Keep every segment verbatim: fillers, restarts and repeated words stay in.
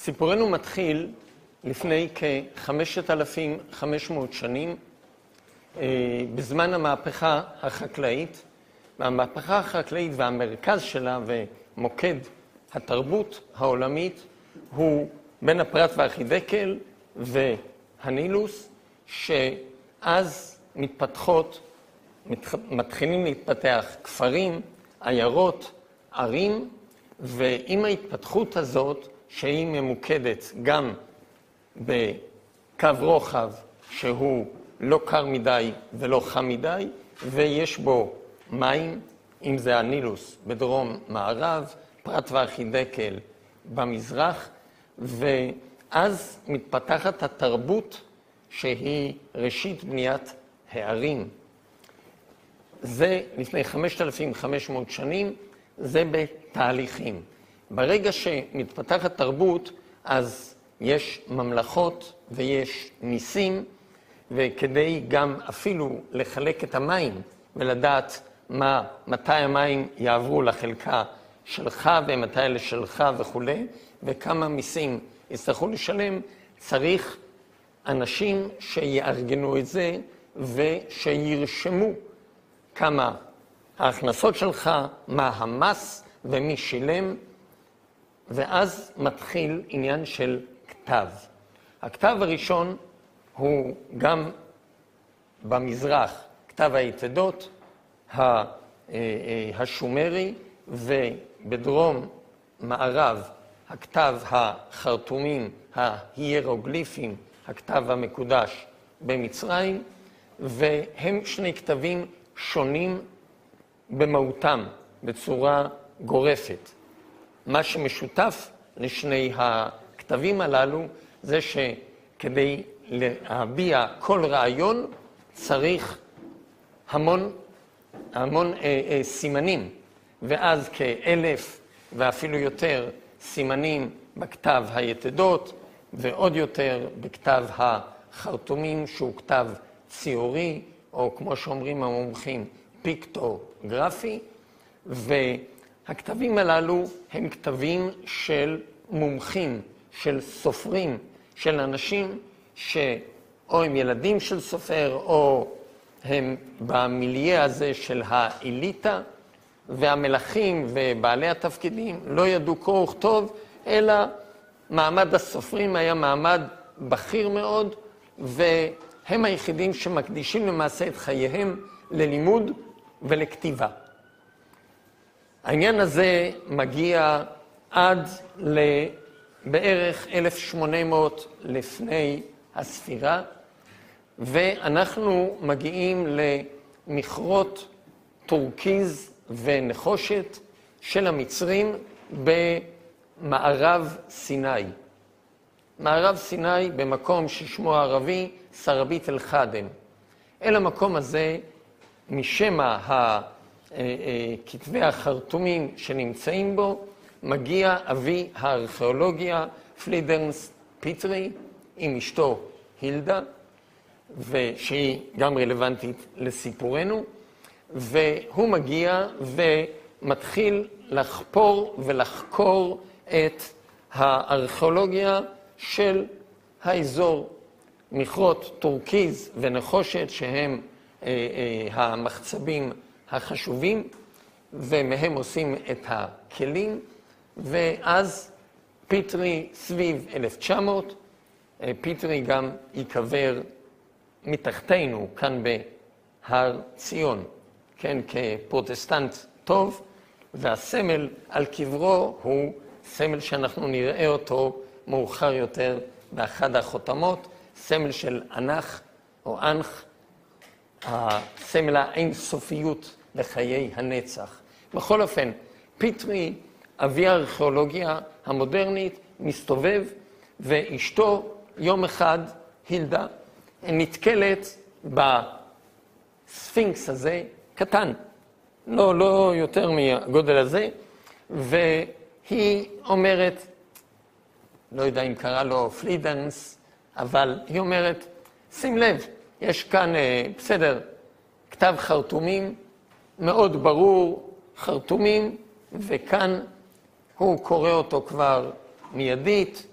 סיפורנו מתחיל לפני כ-חמשת אלפים וחמש מאות שנים, בזמן המהפכה החקלאית. והמהפכה החקלאית והמרכז שלה ומוקד התרבות העולמית הוא בין הפרת והחידקל והנילוס, שאז מתפתחות, מתחילים להתפתח כפרים, עיירות, ערים, ועם ההתפתחות הזאת, שהיא ממוקדת גם בקו רוחב שהוא לא קר מדי ולא חם מדי, ויש בו מים, אם זה הנילוס בדרום מערב, פרת והחידקל במזרח, ואז מתפתחת התרבות שהיא ראשית בניית הערים. זה לפני חמשת אלפים וחמש מאות שנים, זה בתהליכים. ברגע שמתפתחת תרבות, אז יש ממלכות ויש ניסים, וכדי גם אפילו לחלק את המים ולדעת מה, מתי המים יעברו לחלקה שלך ומתי לשלך וכו', וכמה מיסים יצטרכו לשלם, צריך אנשים שיארגנו את זה ושירשמו כמה ההכנסות שלך, מה המס ומי שילם, ואז מתחיל עניין של כתב. הכתב הראשון הוא גם במזרח, כתב היתדות השומרי, ובדרום מערב הכתב החרטומים, ההירוגליפים, הכתב המקודש במצרים, והם שני כתבים שונים במהותם, בצורה גורפת. מה שמשותף לשני הכתבים הללו זה שכדי להביע כל רעיון צריך המון, המון אה, אה, סימנים, ואז כאלף ואפילו יותר סימנים בכתב היתדות, ועוד יותר בכתב החרטומים שהוא כתב ציורי, או כמו שאומרים המומחים, פיקטוגרפי, והכתבים הללו הם כתבים של מומחים, של סופרים, של אנשים שאו הם ילדים של סופר, או הם במיליה הזה של האליטה, והמלכים ובעלי התפקידים לא ידעו קרוא וכתוב, אלא מעמד הסופרים היה מעמד בכיר מאוד, והם היחידים שמקדישים למעשה את חייהם ללימוד ולכתיבה. העניין הזה מגיע עד לבערך אלף ושמונה מאות לפני הספירה, ואנחנו מגיעים למכרות טורקיז ונחושת של המצרים במערב סיני. מערב סיני במקום ששמו הערבי סרבית אל חדם. אל המקום הזה, משמע כתבי החרטומים שנמצאים בו, מגיע אבי הארכיאולוגיה פלידרנס פיטרי עם אשתו הילדה, ושהיא גם רלוונטית לסיפורנו, והוא מגיע ומתחיל לחפור ולחקור את הארכיאולוגיה של האזור. מכרות טורקיז ונחושת שהם אה, אה, המחצבים החשובים, ומהם עושים את הכלים, ואז פיטרי סביב אלף תשע מאות, אה, פיטרי גם יקבר מתחתנו כאן בהר ציון, כן, כפרוטסטנט טוב, והסמל על קברו הוא סמל שאנחנו נראה אותו מאוחר יותר באחד החותמות, סמל של אנך או אנך, הסמל האינסופיות לחיי הנצח. בכל אופן, פיטרי, אבי הארכיאולוגיה המודרנית, מסתובב, ואשתו יום אחד, הילדה, נתקלת בספינקס הזה, קטן, לא, לא יותר מהגודל הזה, והיא אומרת, לא יודע אם קרא לו פלידנס, אבל היא אומרת, שים לב, יש כאן, בסדר, כתב חרטומים, מאוד ברור, חרטומים, וכאן הוא קורא אותו כבר מיידית,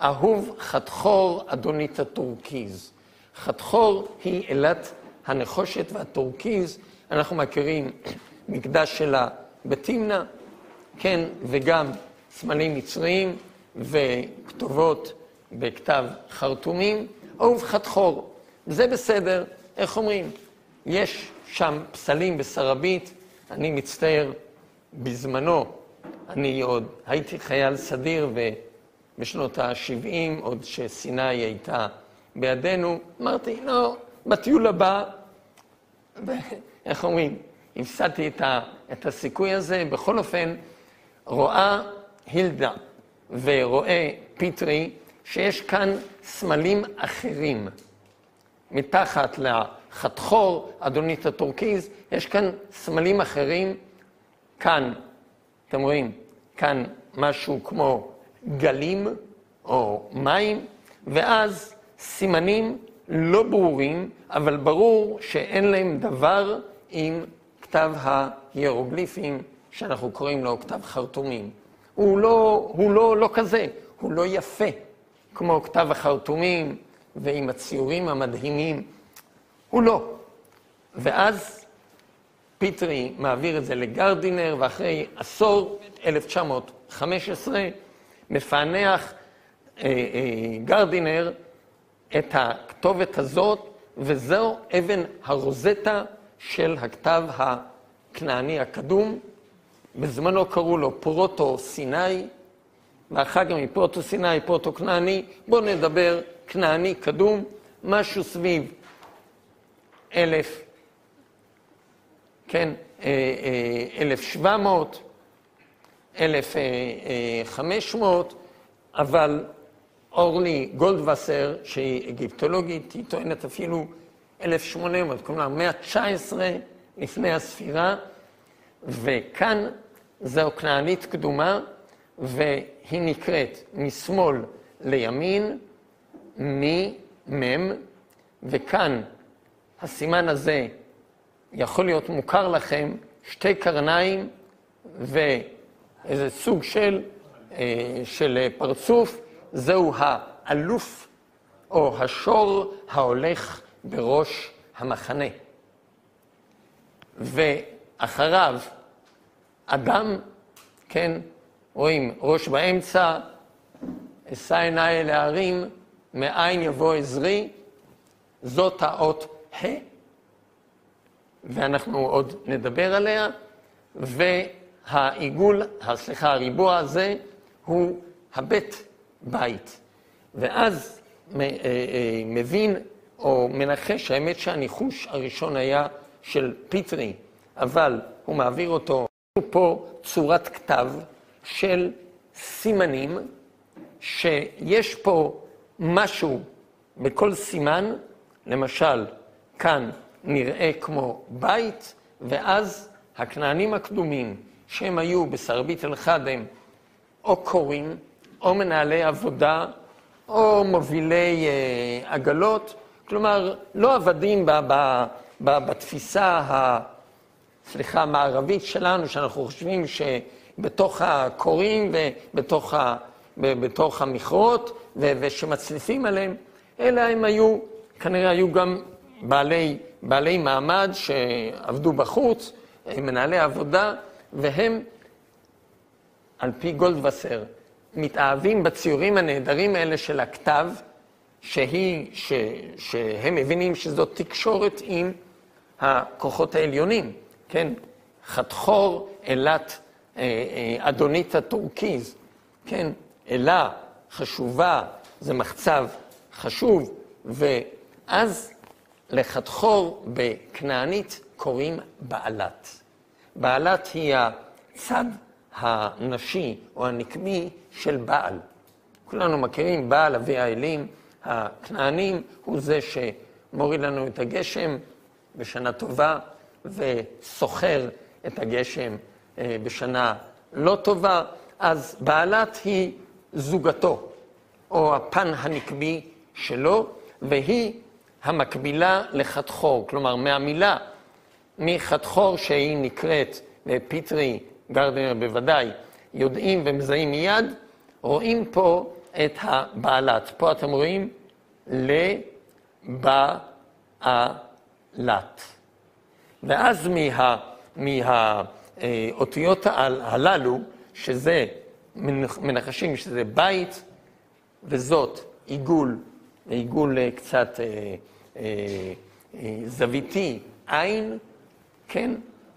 אהוב חתחור אדונית הטורקיז. חתחור היא אלת הנחושת והטורקיז. אנחנו מכירים מקדש שלה בתמנה, כן, וגם סמלים מצריים וכתובות בכתב חרטומים. אהוב חתחור, זה בסדר, איך אומרים? יש שם פסלים בסרבית, אני מצטער, בזמנו, אני עוד הייתי חייל סדיר ובשנות ה-שבעים, עוד שסיני הייתה בידינו, אמרתי, לא, בטיול הבא, איך אומרים, הפסדתי את, ה, את הסיכוי הזה. בכל אופן, רואה הילדה ורואה פיטרי שיש כאן סמלים אחרים. מתחת לחתחור, אדונית הטורקיז, יש כאן סמלים אחרים. כאן, אתם רואים, כאן משהו כמו גלים או מים, ואז סימנים לא ברורים, אבל ברור שאין להם דבר עם כתב ההירוגליפים, שאנחנו קוראים לו כתב חרטומים. הוא לא, הוא לא, לא כזה, הוא לא יפה, כמו כתב החרטומים ועם הציורים המדהימים. הוא לא. ואז פיטרי מעביר את זה לגרדינר, ואחרי עשור, אלף תשע מאות וחמש עשרה, מפענח אה, אה, גרדינר את הכתובת הזאת, וזו אבן הרוזטה של הכתב הכנעני הקדום. בזמנו קראו לו פרוטו סיני, ואחר כך מפרוטו סיני, פרוטו כנעני. בואו נדבר כנעני קדום, משהו סביב אלף, כן, אלף שבע מאות, אלף חמש מאות, אבל אורלי גולדווסר, שהיא אגיפטולוגית, היא טוענת אפילו אלף שמונה מאות, כלומר מאה תשע עשרה לפני הספירה, וכאן זו כנענית קדומה, והיא נקראת משמאל לימין, ממם, וכאן הסימן הזה יכול להיות מוכר לכם, שתי קרניים ואיזה סוג של, של פרצוף, זהו האלוף או השור ההולך בראש המחנה. ואחריו אדם, כן, רואים ראש באמצע, אשא עיניי אל ההרים, מאין יבוא עזרי, זאת האות ה', ואנחנו עוד נדבר עליה, והעיגול, סליחה, הריבוע הזה הוא הבית בית. ואז מבין או מנחש, האמת שהניחוש הראשון היה של פיטרי, אבל הוא מעביר אותו, הוא פה צורת כתב של סימנים, שיש פה משהו בכל סימן, למשל, כאן נראה כמו בית, ואז הכנענים הקדומים, שהם היו בסרבית אל-חדם, או קוראים, או מנהלי עבודה, או מובילי אה, עגלות, כלומר, לא עבדים ב, ב, ב, בתפיסה ה, סליחה, המערבית שלנו, שאנחנו חושבים שבתוך הקוראים ובתוך ה, בתוך המכרות, ו, ושמצליפים עליהם, אלא הם היו, כנראה היו גם בעלי, בעלי מעמד שעבדו בחוץ, מנהלי עבודה, והם, על פי גולדווסר, מתאהבים בציורים הנהדרים האלה של הכתב, שהיא, ש, שהם מבינים שזאת תקשורת עם הכוחות העליונים, כן? חתחור אלת אדונית הטורקיז, כן? אלה חשובה, זה מחצב חשוב, ואז לחתחור בכנענית קוראים בעלת. בעלת היא הצד הנשי או הנקמי של בעל. כולנו מכירים בעל אבי האלים, הכנענים הוא זה שמוריד לנו את הגשם בשנה טובה וסוחר את הגשם בשנה לא טובה, אז בעלת היא זוגתו או הפן הנקמי שלו, והיא המקבילה לחתחור, כלומר מהמילה מחתחור שהיא נקראת פיטרי, גרדינר בוודאי, יודעים ומזהים מיד, רואים פה את הבעלת. פה אתם רואים לבעלת. ואז מה, מהאותיות הללו, שזה מנחשים שזה בית, וזאת עיגול, עיגול קצת אה, אה, אה, זוויתי, עין, כן,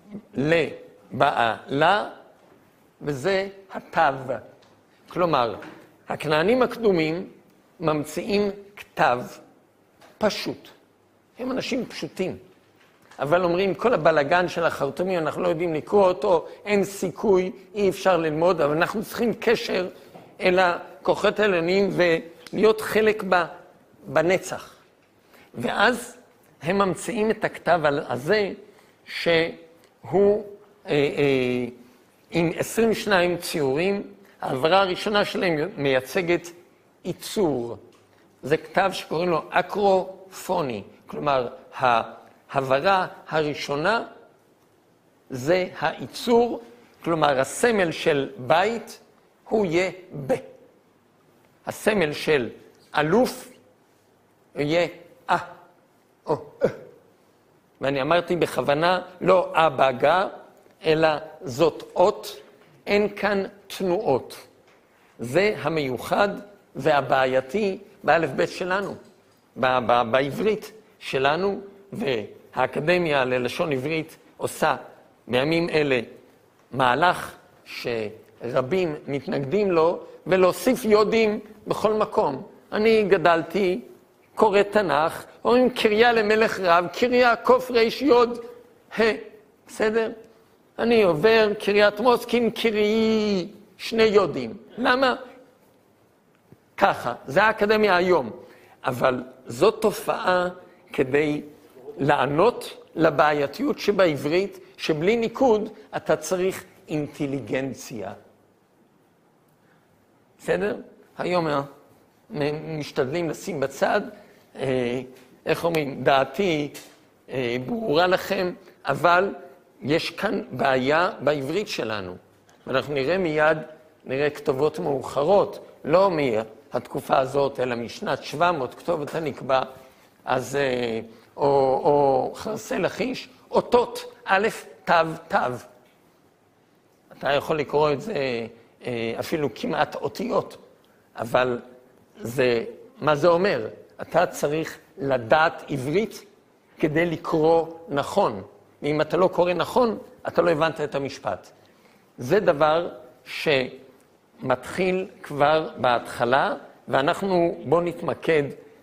לבעלה, וזה התו. כלומר, הכנענים הקדומים ממציאים כתב פשוט. הם אנשים פשוטים. אבל אומרים, כל הבלגן של החרטומים, אנחנו לא יודעים לקרוא אותו, אין סיכוי, אי אפשר ללמוד, אבל אנחנו צריכים קשר אל הכוחות העליונים ולהיות חלק בנצח. ואז הם ממציאים את הכתב הזה, שהוא אה, אה, עם עשרים ושניים ציורים. העברה הראשונה שלהם מייצגת ייצור. זה כתב שקוראים לו אקרופוני, כלומר, ההברה הראשונה זה הייצור, כלומר, הסמל של בית הוא יהיה ב. הסמל של אלוף יהיה א או א. ואני אמרתי בכוונה לא א בגה, אלא זאת אות, אין כאן תנועות. זה המיוחד והבעייתי באלף בית שלנו, ב- ב- בעברית שלנו, והאקדמיה ללשון עברית עושה בימים אלה מהלך שרבים מתנגדים לו, ולהוסיף יודים בכל מקום. אני גדלתי, קורא תנ"ך, אומרים קריה למלך רב, קריה קוף ריש יוד, ה, בסדר? אני עובר קריית מוסקין, קריי, שני יודים. למה? ככה, זה האקדמיה היום. אבל זאת תופעה כדי לענות לבעייתיות שבעברית, שבלי ניקוד אתה צריך אינטליגנציה. בסדר? היום משתדלים לשים בצד, אה, איך אומרים, דעתי אה, ברורה לכם, אבל יש כאן בעיה בעברית שלנו. ואנחנו נראה מיד, נראה כתובות מאוחרות, לא מהתקופה הזאת, אלא משנת שבע מאות, כתובת הנקבע, אז, אה, או, או חרסי לחיש, אותות, א', תו, תו. אתה יכול לקרוא את זה אה, אפילו כמעט אותיות, אבל זה, מה זה אומר? אתה צריך לדעת עברית כדי לקרוא נכון. ואם אתה לא קורא נכון, אתה לא הבנת את המשפט. זה דבר שמתחיל כבר בהתחלה, ואנחנו בוא נתמקד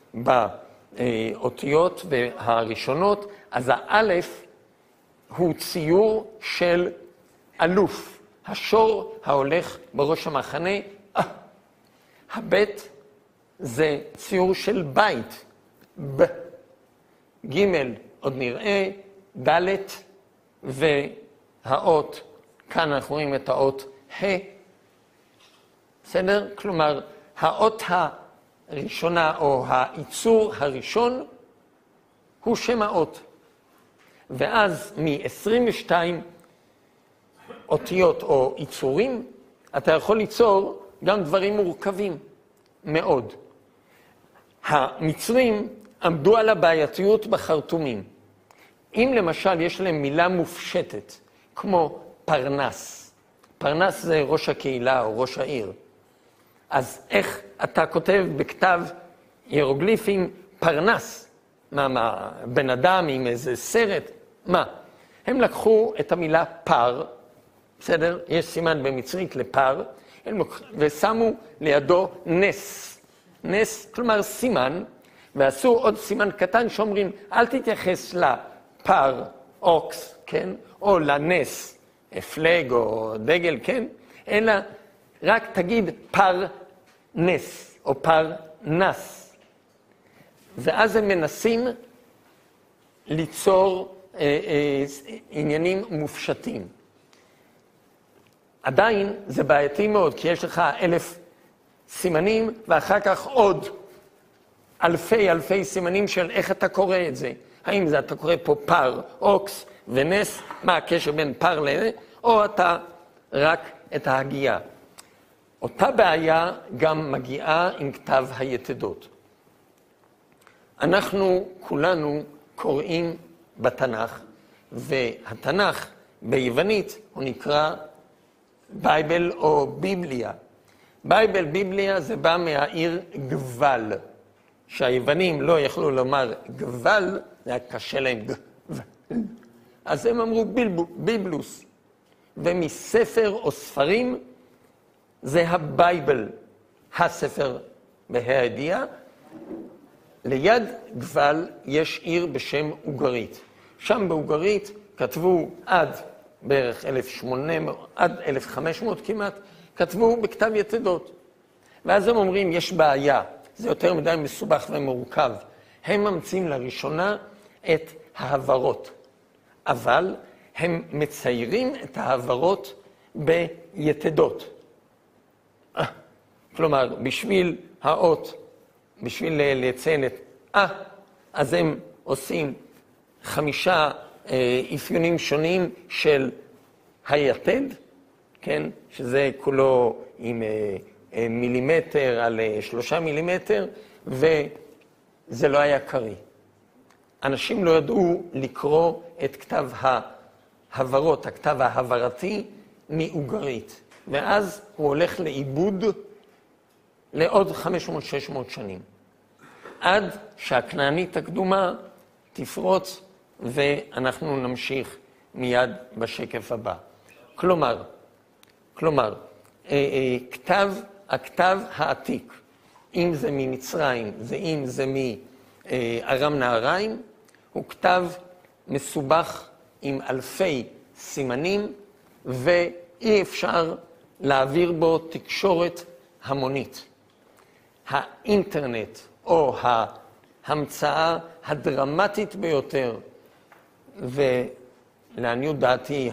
באותיות והראשונות. אז האלף הוא ציור של אלוף, השור ההולך בראש המחנה. הבית זה ציור של בית, ב. ג' עוד נראה, ד' והאות, כאן אנחנו רואים את האות ה. בסדר? כלומר, האות הראשונה או הייצור הראשון הוא שם האות. ואז מ-עשרים ושתיים אותיות או ייצורים, אתה יכול ליצור גם דברים מורכבים מאוד. המצרים עמדו על הבעייתיות בחרטומים. אם למשל יש להם מילה מופשטת, כמו פרנס, פרנס זה ראש הקהילה או ראש העיר, אז איך אתה כותב בכתב הירוגליפים פרנס? מה, מה, בן אדם עם איזה סרט? מה? הם לקחו את המילה פר, בסדר? יש סימן במצרית לפר, ושמו לידו נס. נס, כלומר סימן, ועשו עוד סימן קטן שאומרים, אל תתייחס לפר, אוקס, כן? או לנס, פלג או דגל, כן? אלא רק תגיד פר נס, או פר נס. ואז הם מנסים ליצור אה, אה, עניינים מופשטים. עדיין זה בעייתי מאוד, כי יש לך אלף סימנים, ואחר כך עוד אלפי אלפי סימנים של איך אתה קורא את זה. האם זה אתה קורא פה פר, אוקס ונס, מה הקשר בין פר לזה, או אתה רק את ההגייה. אותה בעיה גם מגיעה עם כתב היתדות. אנחנו כולנו קוראים בתנ"ך, והתנ"ך ביוונית הוא נקרא בייבל או ביבליה. בייבל, ביבליה, זה בא מהעיר גבל. שהיוונים לא יכלו לומר גבל, זה היה קשה להם גבל. אז הם אמרו בילבו, ביבלוס. ומספר או ספרים זה הבייבל, הספר בה"א הידיעה. ליד גבל יש עיר בשם אוגרית. שם באוגרית כתבו עד בערך אלף ושמונה מאות, עד אלף וחמש מאות כמעט, כתבו בכתב יתדות. ואז הם אומרים, יש בעיה, זה יותר מדי מסובך ומורכב. הם ממציאים לראשונה את ההברות. אבל הם מציירים את ההברות ביתדות. כלומר, בשביל האות, בשביל לציין את אה, אז הם עושים חמישה אה, אפיונים שונים של היתד, כן? שזה כולו עם אה, אה, מילימטר על אה, שלושה מילימטר, וזה לא היה קרי. אנשים לא ידעו לקרוא את כתב ההברות, הכתב ההברתי מאוגרית, ואז הוא הולך לאיבוד לעוד חמש מאות שש מאות שנים. עד שהכנענית הקדומה תפרוץ, ואנחנו נמשיך מיד בשקף הבא. כלומר, כלומר, כתב, הכתב העתיק, אם זה ממצרים ואם זה מארם נהריים, הוא כתב מסובך עם אלפי סימנים, ואי אפשר להעביר בו תקשורת המונית. האינטרנט, או ההמצאה הדרמטית ביותר, ולעניות דעתי,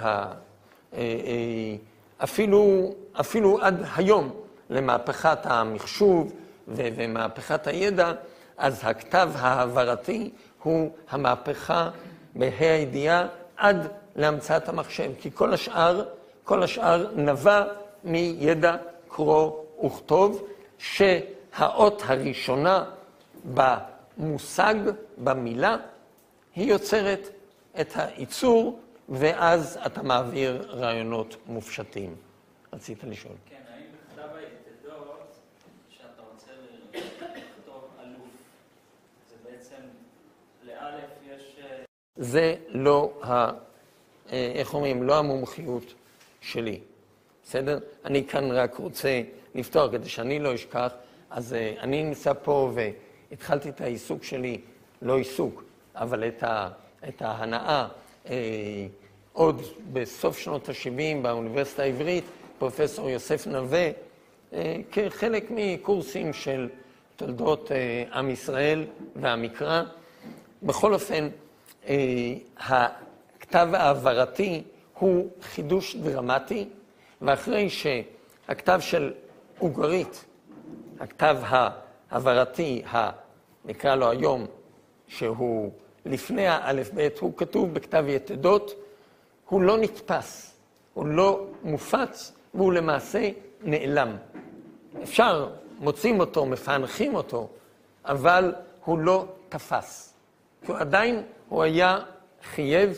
אפילו, אפילו עד היום, למהפכת המחשוב ומהפכת הידע, אז הכתב ההברתי הוא המהפכה בה"א הידיעה עד להמצאת המחשב. כי כל השאר, כל השאר נבע מידע קרוא וכתוב, שהאות הראשונה במושג, במילה, היא יוצרת את הייצור, ואז אתה מעביר רעיונות מופשטים. רצית לשאול. כן, האם בכתב היתדות, שאתה רוצה לכתוב אלוף, זה בעצם, לאלף יש... זה לא, ה, איך אומרים, לא המומחיות שלי. בסדר? אני כאן רק רוצה לפתור, כדי שאני לא אשכח, אז אני נמצא פה והתחלתי את העיסוק שלי, לא עיסוק, אבל את, ה, את ההנאה, אה, עוד בסוף שנות ה-שבעים באוניברסיטה העברית, פרופסור יוסף נווה, אה, כחלק מקורסים של תולדות אה, עם ישראל והמקרא. בכל אופן, אה, הכתב העברתי הוא חידוש דרמטי, ואחרי שהכתב של אוגרית, הכתב העברתי, נקרא לו היום, שהוא לפני האלף בית, הוא כתוב בכתב יתדות, הוא לא נתפס, הוא לא מופץ, והוא למעשה נעלם. אפשר, מוצאים אותו, מפענחים אותו, אבל הוא לא תפס. כי עדיין הוא היה חייב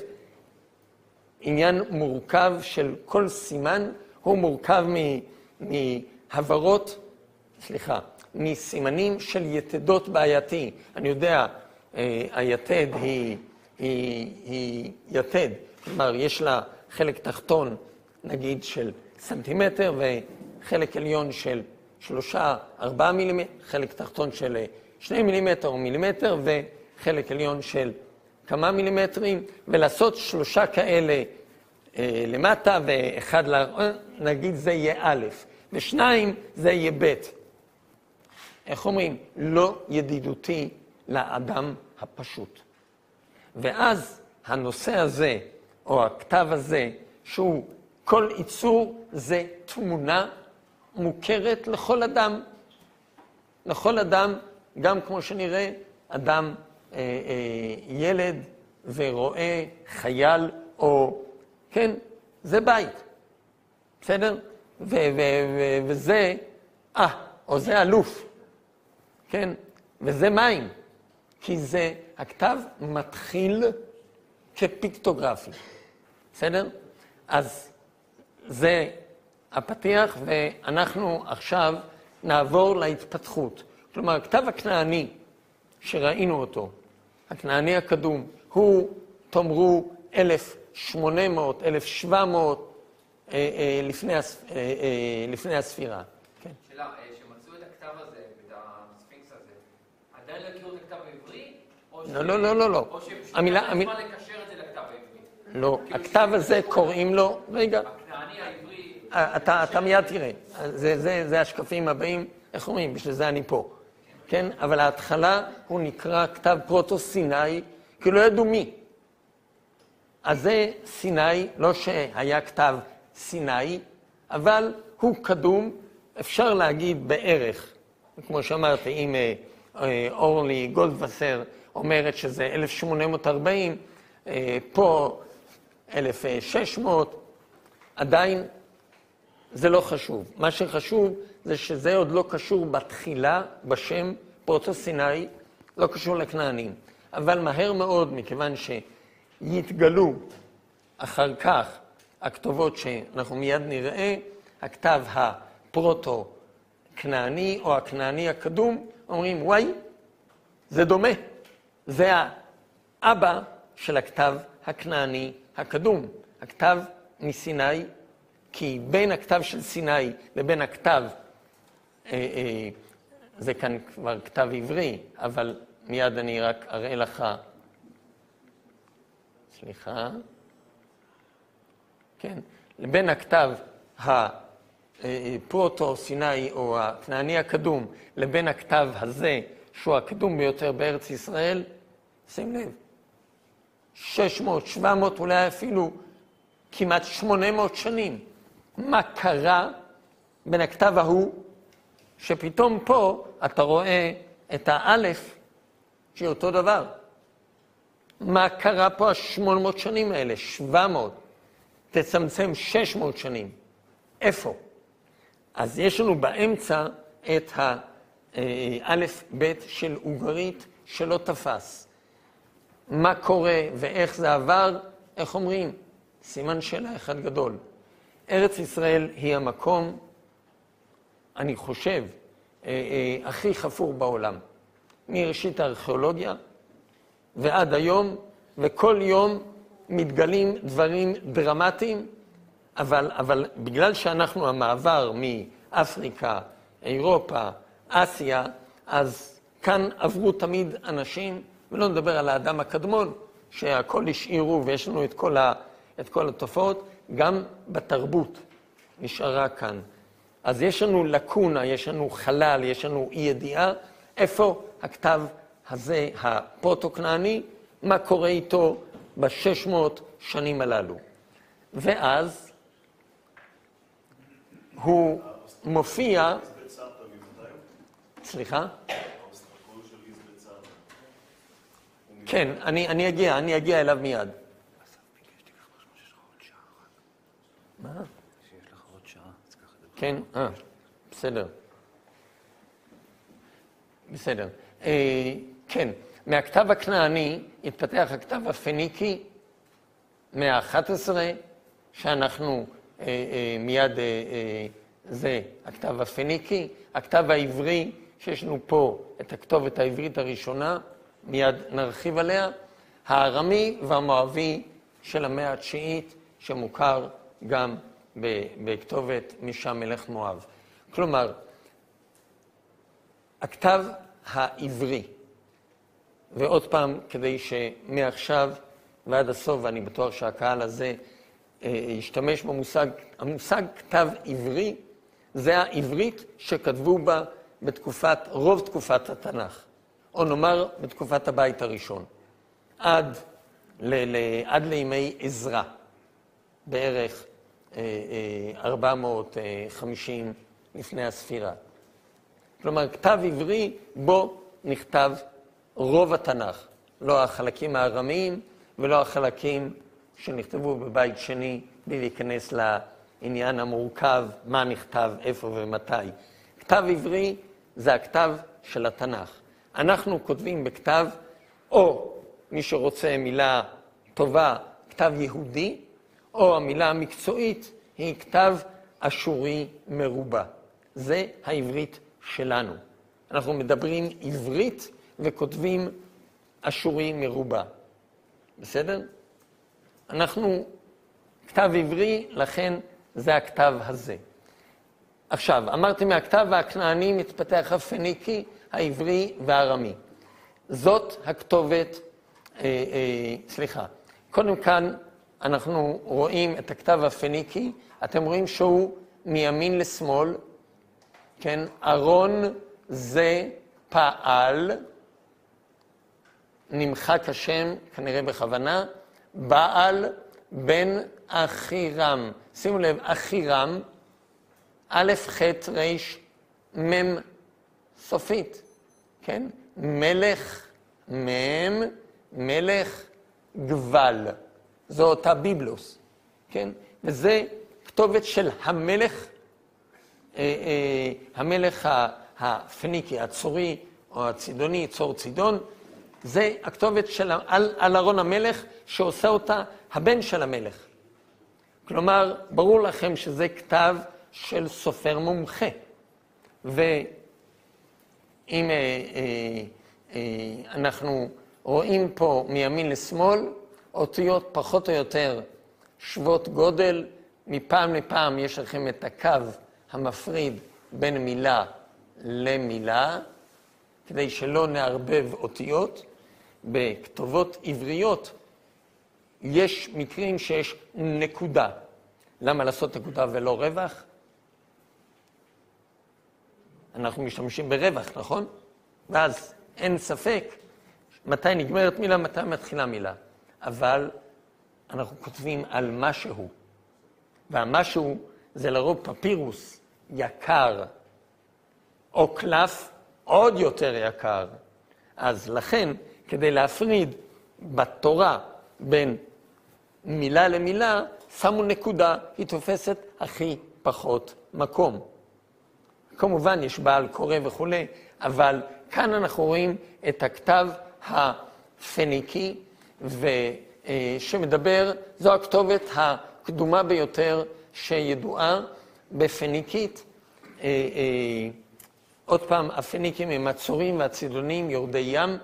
עניין מורכב של כל סימן, הוא מורכב מהברות, סליחה, מסימנים של יתדות בעייתי. אני יודע, היתד היא, היא, היא יתד, כלומר יש לה חלק תחתון נגיד של סנטימטר וחלק עליון של שלושה, ארבעה מילימטר, חלק תחתון של שני מילימטר או מילימטר וחלק עליון של כמה מילימטרים, ולעשות שלושה כאלה אה, למטה ואחד, ל... נגיד זה יהיה א', ושניים זה יהיה ב'. איך אומרים? לא ידידותי לאדם הפשוט. ואז הנושא הזה, או הכתב הזה, שהוא כל ייצור, זה תמונה מוכרת לכל אדם. לכל אדם, גם כמו שנראה, אדם, אה, אה, ילד ורואה חייל, או, כן, זה בית. בסדר? ו- ו- ו- וזה, אה, או זה אלוף, כן? וזה מים, כי זה, הכתב מתחיל כפיקטוגרפי, בסדר? אז זה הפתיח, ואנחנו עכשיו נעבור להתפתחות. כלומר, הכתב הכנעני שראינו אותו, הכנעני הקדום, הוא, תאמרו, אלף שמונה מאות, אלף שבע מאות אה, אה, לפני, הספ... אה, אה, לפני הספירה. כן. שאלה, שמצאו את הכתב הזה, את הספינקס הזה, עדיין לא הכירו את הכתב העברי? לא, לא, לא, לא, לא. או שפשוט המילה- היה המיל- זמן לקשר את זה לכתב העברי? לא, הכתב הזה קוראים לו, רגע, הכנעני העברי... אתה, אתה מיד תראה, זה, זה, זה השקפים הבאים, איך אומרים, בשביל זה אני פה, כן? אבל ההתחלה הוא נקרא כתב פרוטו-סיני, כי לא ידעו מי. אז זה סיני, לא שהיה כתב סיני, אבל הוא קדום, אפשר להגיד בערך, כמו שאמרתי, אם אה, אה, אורלי גולדווסר אומרת שזה אלף שמונה מאות וארבעים, אה, פה אלף שש מאות, עדיין זה לא חשוב. מה שחשוב זה שזה עוד לא קשור בתחילה, בשם פרוטו-סיני, לא קשור לכנענים. אבל מהר מאוד, מכיוון שיתגלו אחר כך הכתובות שאנחנו מיד נראה, הכתב הפרוטו-כנעני או הכנעני הקדום, אומרים, וואי, זה דומה. זה האבא של הכתב הכנעני הקדום, הכתב מסיני, כי בין הכתב של סיני לבין הכתב, אה, אה, זה כאן כבר כתב עברי, אבל מיד אני רק אראה לך, סליחה, כן, לבין הכתב הפרוטו-סיני או הכנעני הקדום, לבין הכתב הזה, שהוא הקדום ביותר בארץ ישראל, שים לב, שש מאות, שבע מאות, אולי אפילו כמעט שמונה מאות שנים. מה קרה בין הכתב ההוא, שפתאום פה אתה רואה את האלף, שהיא אותו דבר. מה קרה פה ה-שמונה מאות שנים האלה? שבע מאות. תצמצם שש מאות שנים. איפה? אז יש לנו באמצע את האלף בית של אוגרית שלא תפס. מה קורה ואיך זה עבר? איך אומרים? סימן שאלה אחד גדול. ארץ ישראל היא המקום, אני חושב, אה, אה, הכי חפור בעולם. מראשית הארכיאולוגיה ועד היום, וכל יום מתגלים דברים דרמטיים, אבל, אבל בגלל שאנחנו המעבר מאפריקה, אירופה, אסיה, אז כאן עברו תמיד אנשים, ולא נדבר על האדם הקדמון, שהכל השאירו ויש לנו את כל, ה, את כל התופעות, גם בתרבות נשארה כאן. אז יש לנו לקונה, יש לנו חלל, יש לנו אי ידיעה, איפה הכתב הזה, הפרוטו-כנעני, מה קורה איתו בשש מאות שנים הללו. ואז הוא מופיע... סליחה? כן, אני, אני אגיע, אני אגיע אליו מיד. מה? שיש לך עוד שעה, אז ככה דבר. כן, אה, בסדר. בסדר. אה, כן, מהכתב הכנעני התפתח הכתב הפניקי מאה ה-אחת עשרה, שאנחנו אה, אה, מיד, אה, אה, זה הכתב הפניקי, הכתב העברי, שיש לנו פה את הכתובת העברית הראשונה, מיד נרחיב עליה, הארמי והמואבי של המאה התשיעית, שמוכר גם בכתובת מישה מלך מואב. כלומר, הכתב העברי, ועוד פעם, כדי שמעכשיו ועד הסוף, ואני בטוח שהקהל הזה ישתמש במושג, המושג כתב עברי, זה העברית שכתבו בה בתקופת, רוב תקופת התנ"ך, או נאמר בתקופת הבית הראשון, עד, ל, ל, עד לימי עזרא, בערך ארבע מאות וחמישים לפני הספירה. כלומר, כתב עברי בו נכתב רוב התנ"ך, לא החלקים הארמיים ולא החלקים שנכתבו בבית שני, בלי להיכנס העניין המורכב, מה נכתב, איפה ומתי. כתב עברי זה הכתב של התנ"ך. אנחנו כותבים בכתב, או מי שרוצה מילה טובה, כתב יהודי, או המילה המקצועית היא כתב אשורי מרובע. זה העברית שלנו. אנחנו מדברים עברית וכותבים אשורי מרובע. בסדר? אנחנו כתב עברי, לכן זה הכתב הזה. עכשיו, אמרתי מהכתב הכנעני מתפתח הפניקי, העברי והארמי. זאת הכתובת, אה, אה, סליחה, קודם כאן אנחנו רואים את הכתב הפניקי, אתם רואים שהוא מימין לשמאל, כן, ארון זה פעל, נמחק השם, כנראה בכוונה, בעל בן אחירם. שימו לב, אחירם, א' ח' ר' מ' סופית, כן? מלך מ', מלך גבל. זו אותה ביבלוס, כן? וזה כתובת של המלך, אה, אה, המלך הפניקי, הצורי או הצידוני, צור צידון. זה הכתובת של, על, על ארון המלך שעושה אותה הבן של המלך. כלומר, ברור לכם שזה כתב של סופר מומחה. ואם אה, אה, אה, אנחנו רואים פה מימין לשמאל, אותיות פחות או יותר שוות גודל, מפעם לפעם יש לכם את הקו המפריד בין מילה למילה, כדי שלא נערבב אותיות. בכתובות עבריות יש מקרים שיש נקודה. למה לעשות נקודה ולא רווח? אנחנו משתמשים ברווח, נכון? ואז אין ספק מתי נגמרת מילה, מתי מתחילה מילה. אבל אנחנו כותבים על משהו. והמשהו זה לרוב פפירוס יקר, או קלף עוד יותר יקר. אז לכן, כדי להפריד בתורה בין מילה למילה, שמו נקודה, היא תופסת הכי פחות מקום. כמובן, יש בעל קורא וכו', אבל כאן אנחנו רואים את הכתב הפניקי, שמדבר, זו הכתובת הקדומה ביותר שידועה בפניקית. עוד פעם, הפניקים הם הצורים והצידונים, יורדי ים,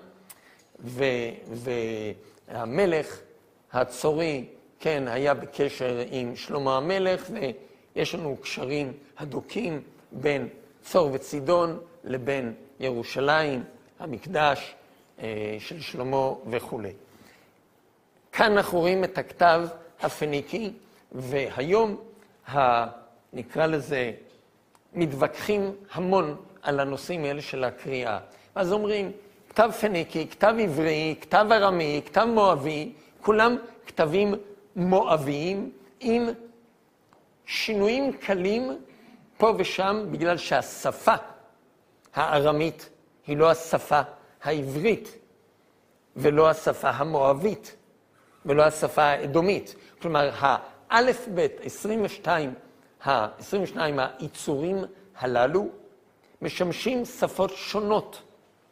והמלך הצורי, כן, היה בקשר עם שלמה המלך, ויש לנו קשרים הדוקים בין צור וצידון לבין ירושלים, המקדש של שלמה וכו'. כאן אנחנו רואים את הכתב הפניקי, והיום נקרא לזה, מתווכחים המון על הנושאים האלה של הקריאה. אז אומרים, כתב פניקי, כתב עברי, כתב ארמי, כתב מואבי, כולם כתבים מואביים עם שינויים קלים פה ושם, בגלל שהשפה הארמית היא לא השפה העברית, ולא השפה המואבית, ולא השפה האדומית. כלומר, האלף בית, עשרים ושתיים, ה-עשרים ושניים היצורים הללו, משמשים שפות שונות.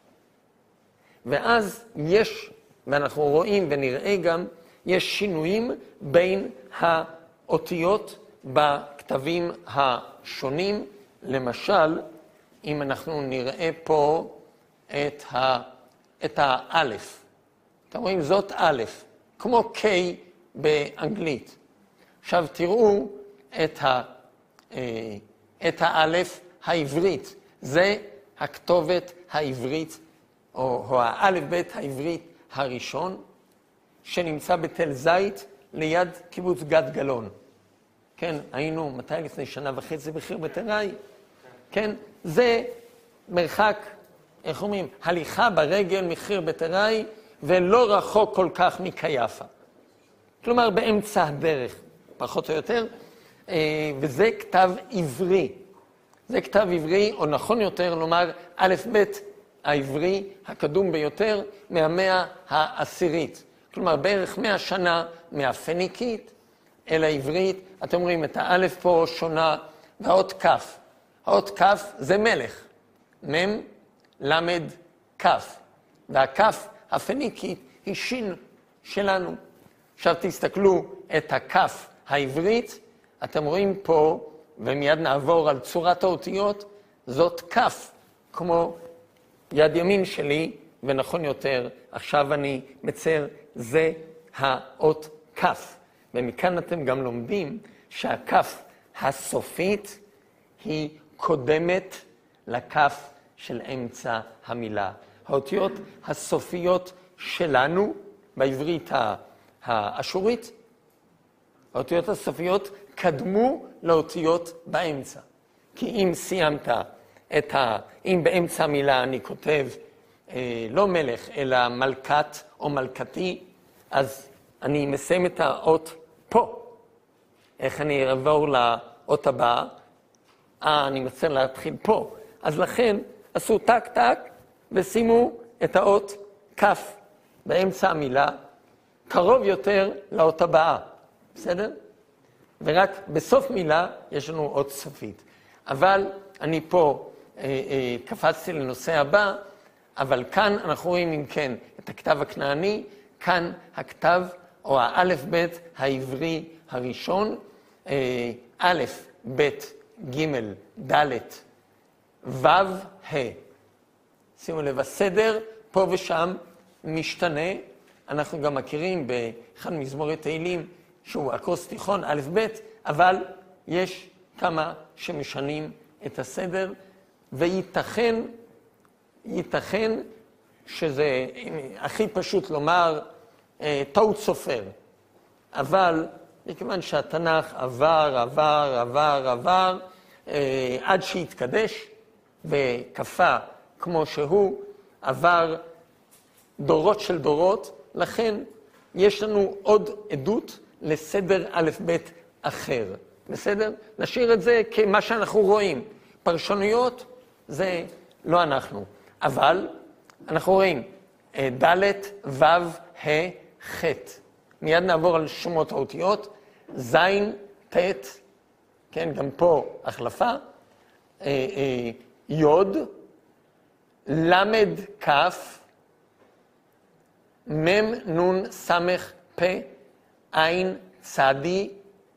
ואז יש, ואנחנו רואים ונראה גם, יש שינויים בין האותיות בכתבים השונים. למשל, אם אנחנו נראה פה את, ה, את האלף. אתם רואים, זאת אלף, כמו K באנגלית. עכשיו תראו את, ה, את האלף העברית. זה הכתובת העברית, או, או האלף בית העברית הראשון, שנמצא בתל זית ליד קיבוץ גת גלון. כן, היינו מתי לפני שנה וחצי בחיר בתראי. כן, זה מרחק, איך אומרים, הליכה ברגל מחיר בתראי, ולא רחוק כל כך מקייפה. כלומר, באמצע הדרך, פחות או יותר, וזה כתב עברי. זה כתב עברי, או נכון יותר לומר, א' ב' העברי הקדום ביותר מהמאה העשירית. כלומר, בערך מאה שנה מהפניקית, אל העברית, אתם רואים את האלף פה שונה, והאות כף. האות כף זה מלך. מם, למד, כף. והכף הפניקית היא שין שלנו. עכשיו תסתכלו את הכף העברית, אתם רואים פה, ומיד נעבור על צורת האותיות, זאת כף, כמו יד ימין שלי, ונכון יותר, עכשיו אני מצייר, זה האות כף. ומכאן אתם גם לומדים שהכף הסופית היא קודמת לכף של אמצע המילה. האותיות הסופיות שלנו, בעברית האשורית, האותיות הסופיות קדמו לאותיות באמצע. כי אם סיימת את ה... אם באמצע המילה אני כותב אה, לא מלך, אלא מלכת או מלכתי, אז אני מסיים את האות פה. איך אני אעבור לאות הבאה? אה, אני מצא להתחיל פה. אז לכן עשו טק טק ושימו את האות כף באמצע המילה, קרוב יותר לאות הבאה. בסדר? ורק בסוף מילה יש לנו אות סופית. אבל אני פה אה, אה, קפצתי לנושא הבא, אבל כאן אנחנו רואים אם כן את הכתב הכנעני, כאן הכתב או האלף בית העברי הראשון, אה, א', ב', ג', ד', ו', ה'. שימו לב, הסדר פה ושם משתנה. אנחנו גם מכירים באחד מזמורי תהילים שהוא אקרוסטיכון א' ב', אבל יש כמה שמשנים את הסדר, וייתכן, ייתכן שזה הכי פשוט לומר טעות סופר. אבל מכיוון שהתנ"ך עבר, עבר, עבר, עבר, עד שהתקדש וקפה כמו שהוא, עבר דורות של דורות, לכן יש לנו עוד עדות לסדר א' ב' אחר. בסדר? נשאיר את זה כמה שאנחנו רואים. פרשנויות זה לא אנחנו. אבל אנחנו רואים ד', ו', ה', ח'. מיד נעבור על שמות האותיות. ז', ט', כן, גם פה החלפה. י', למד, כ', מם, נון, סמך, פ', עין, צדי,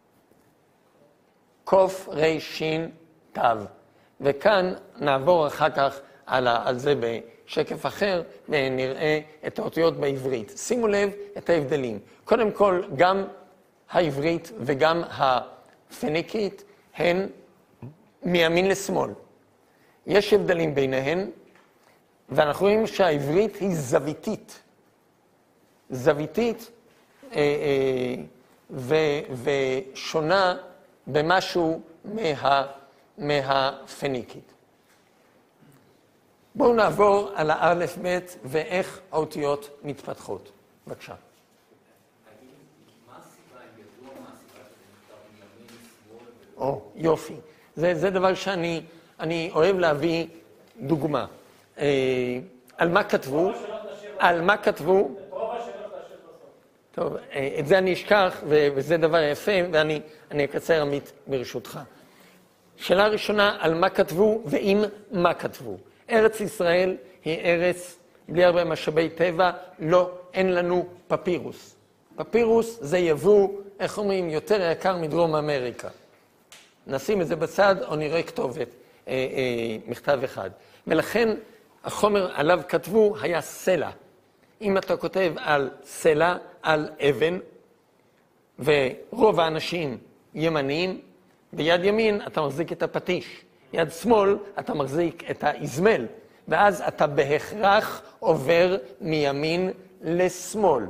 קוף, רי, שין, תו. וכאן נעבור אחר כך על, על זה בשקף אחר, ונראה את האותיות בעברית. שימו לב את ההבדלים. קודם כל, גם העברית וגם הפניקית הן מימין לשמאל. יש הבדלים ביניהן, ואנחנו רואים שהעברית היא זוויתית. זוויתית אה, אה, ו, ושונה במשהו מה, מהפניקית. בואו נעבור על האלף בית ואיך האותיות מתפתחות. בבקשה. מה הסיבה, אם ידוע מה הסיבה שזה נכתב מימין, שמאל? או, יופי. זה, זה דבר שאני אני אוהב להביא דוגמה. אה, על מה כתבו? על מה כתבו? טוב, את זה אני אשכח, וזה דבר יפה, ואני אני אקצר עמית ברשותך. שאלה ראשונה, על מה כתבו ועם מה כתבו. ארץ ישראל היא ארץ בלי הרבה משאבי טבע, לא, אין לנו פפירוס. פפירוס זה יבוא, איך אומרים, יותר יקר מדרום אמריקה. נשים את זה בצד, או נראה כתובת, אה, אה, מכתב אחד. ולכן החומר עליו כתבו היה סלע. אם אתה כותב על סלע, על אבן, ורוב האנשים ימניים, ביד ימין אתה מחזיק את הפטיש, יד שמאל אתה מחזיק את האזמל, ואז אתה בהכרח עובר מימין לשמאל.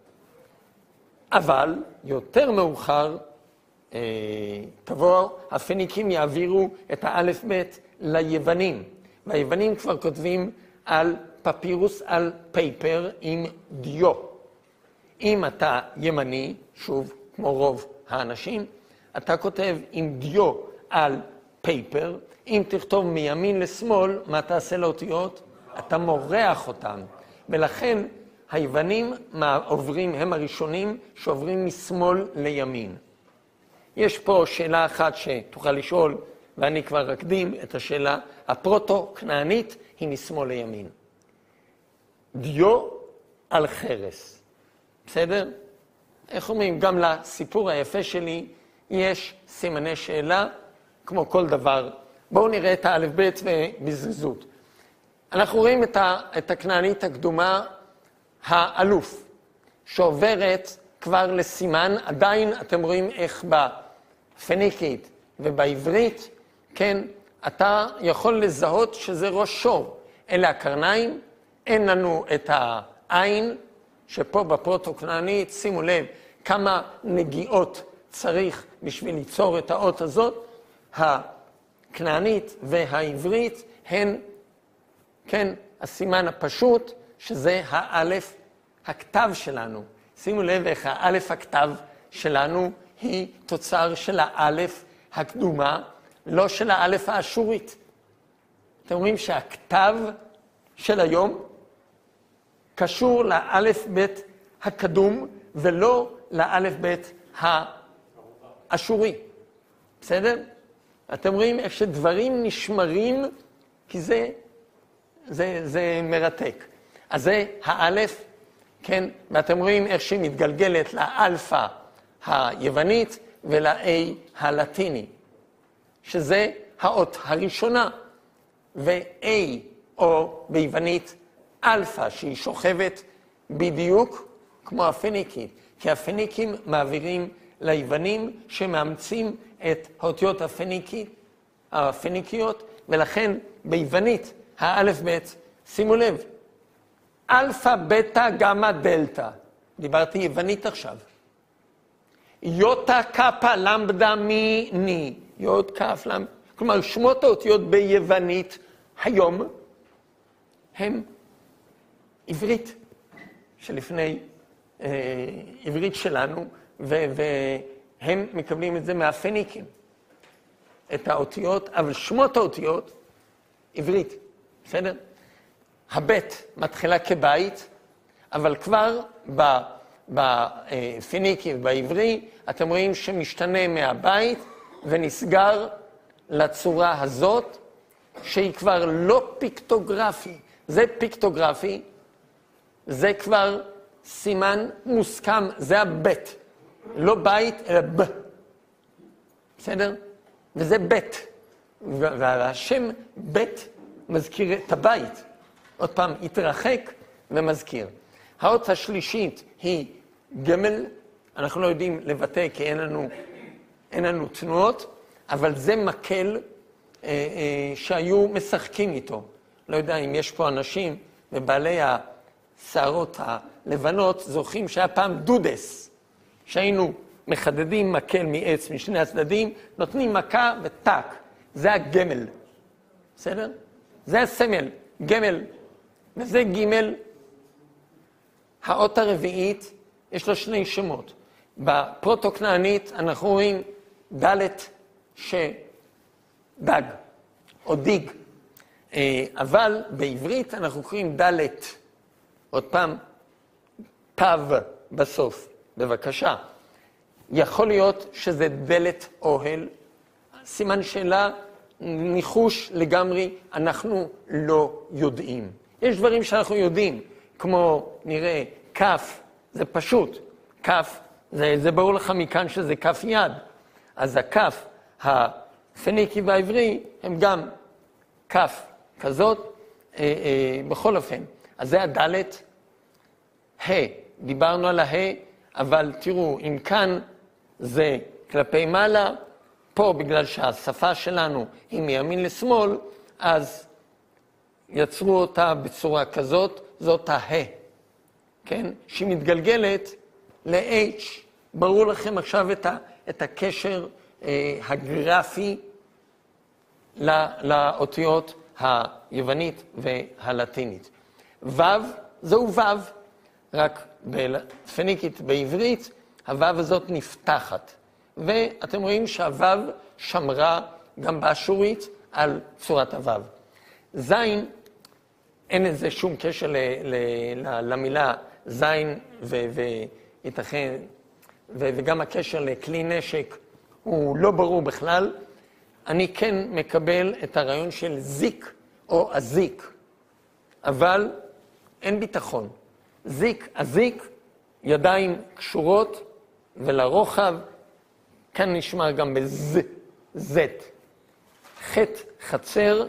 אבל יותר מאוחר, אה, תבוא, הפניקים יעבירו את האלף בית ליוונים, והיוונים כבר כותבים על פפירוס, על פייפר עם דיו. אם אתה ימני, שוב, כמו רוב האנשים, אתה כותב עם דיו על פייפר, אם תכתוב מימין לשמאל, מה תעשה לאותיות? אתה מורח אותם. ולכן היוונים עוברים, הם הראשונים שעוברים משמאל לימין. יש פה שאלה אחת שתוכל לשאול, ואני כבר אקדים את השאלה, הפרוטו-כנענית היא משמאל לימין. דיו על חרס. בסדר? איך אומרים? גם לסיפור היפה שלי יש סימני שאלה, כמו כל דבר. בואו נראה את האלף בית ובזריזות. אנחנו רואים את, ה, את הכנענית הקדומה, האלוף, שעוברת כבר לסימן, עדיין אתם רואים איך בפניקית ובעברית, כן, אתה יכול לזהות שזה ראש שור. אלה הקרניים, אין לנו את העין, שפה בפרוטו-כנענית, שימו לב כמה נגיעות צריך בשביל ליצור את האות הזאת. הכנענית והעברית הן, כן, הסימן הפשוט, שזה האלף הכתב שלנו. שימו לב איך האלף הכתב שלנו היא תוצר של האלף הקדומה, לא של האלף האשורית. אתם רואים שהכתב של היום קשור לאלף בית הקדום, ולא לאלף בית האשורי. בסדר? אתם רואים איך שדברים נשמרים, כי זה, זה, זה מרתק. אז זה האלף, כן? ואתם רואים איך שהיא מתגלגלת לאלפא היוונית ול-A הלטיני, שזה האות הראשונה, ו-A, או ביוונית אלפא, שהיא שוכבת בדיוק כמו הפניקית, כי הפניקים מעבירים ליוונים שמאמצים את האותיות הפניקית, הפניקיות, ולכן ביוונית, האלף בית, שימו לב, אלפא, בטא, גמא, דלתא. דיברתי יוונית עכשיו. יוטה, קפא, למבדה, מי, ני. יוד, כף, למב... כלומר, שמות האותיות ביוונית היום הם עברית שלפני אה, עברית שלנו, ו- והם מקבלים את זה מהפניקים, את האותיות, אבל שמות האותיות עברית, בסדר? הבית מתחילה כבית, אבל כבר בפניקי ובעברי אתם רואים שמשתנה מהבית ונסגר לצורה הזאת, שהיא כבר לא פיקטוגרפי. זה פיקטוגרפי, זה כבר סימן מוסכם, זה הבית. לא בית, אלא ב. בסדר? וזה בית. והשם בית מזכיר את הבית. עוד פעם, התרחק ומזכיר. האות השלישית היא גמל. אנחנו לא יודעים לבטא כי אין לנו, אין לנו תנועות, אבל זה מקל אה, אה, שהיו משחקים איתו. לא יודע אם יש פה אנשים ובעלי השערות הלבנות זוכרים שהיה פעם דודס, שהיינו מחדדים מקל מעץ משני הצדדים, נותנים מכה וטק. זה הגמל. בסדר? זה הסמל, גמל. וזה גימל. האות הרביעית, יש לו שני שמות. בפרוטו-כנענית אנחנו רואים דלת שדג, או דיג. אבל בעברית אנחנו קוראים דלת. עוד פעם, תו בסוף. בבקשה. יכול להיות שזה דלת אוהל. סימן שאלה, ניחוש לגמרי, אנחנו לא יודעים. יש דברים שאנחנו יודעים, כמו נראה כף, זה פשוט. כף, זה, זה ברור לך מכאן שזה כף יד. אז הכף, הפניקי והעברי, הם גם כף כזאת, אה, אה, בכל אופן. אז זה הדלת, ה. דיברנו על הה, אבל תראו, אם כאן זה כלפי מעלה, פה בגלל שהשפה שלנו היא מימין לשמאל, אז יצרו אותה בצורה כזאת, זאת ה-ה, כן? שהיא מתגלגלת ל-H. ברור לכם עכשיו את, ה, את הקשר אה, הגרפי לא, לאותיות היוונית והלטינית. ו' זהו ו', רק בפניקית בעברית, הו' הזאת נפתחת. ואתם רואים שהו' שמרה גם באשורית על צורת הו'. זין, אין איזה שום קשר ל, ל, ל, למילה זין, ו, וייתכן, ו, וגם הקשר לכלי נשק הוא לא ברור בכלל, אני כן מקבל את הרעיון של זיק או אזיק, אבל אין ביטחון. זיק, אזיק, ידיים קשורות ולרוחב, כאן נשמע גם בז, זת. חטא, חצר,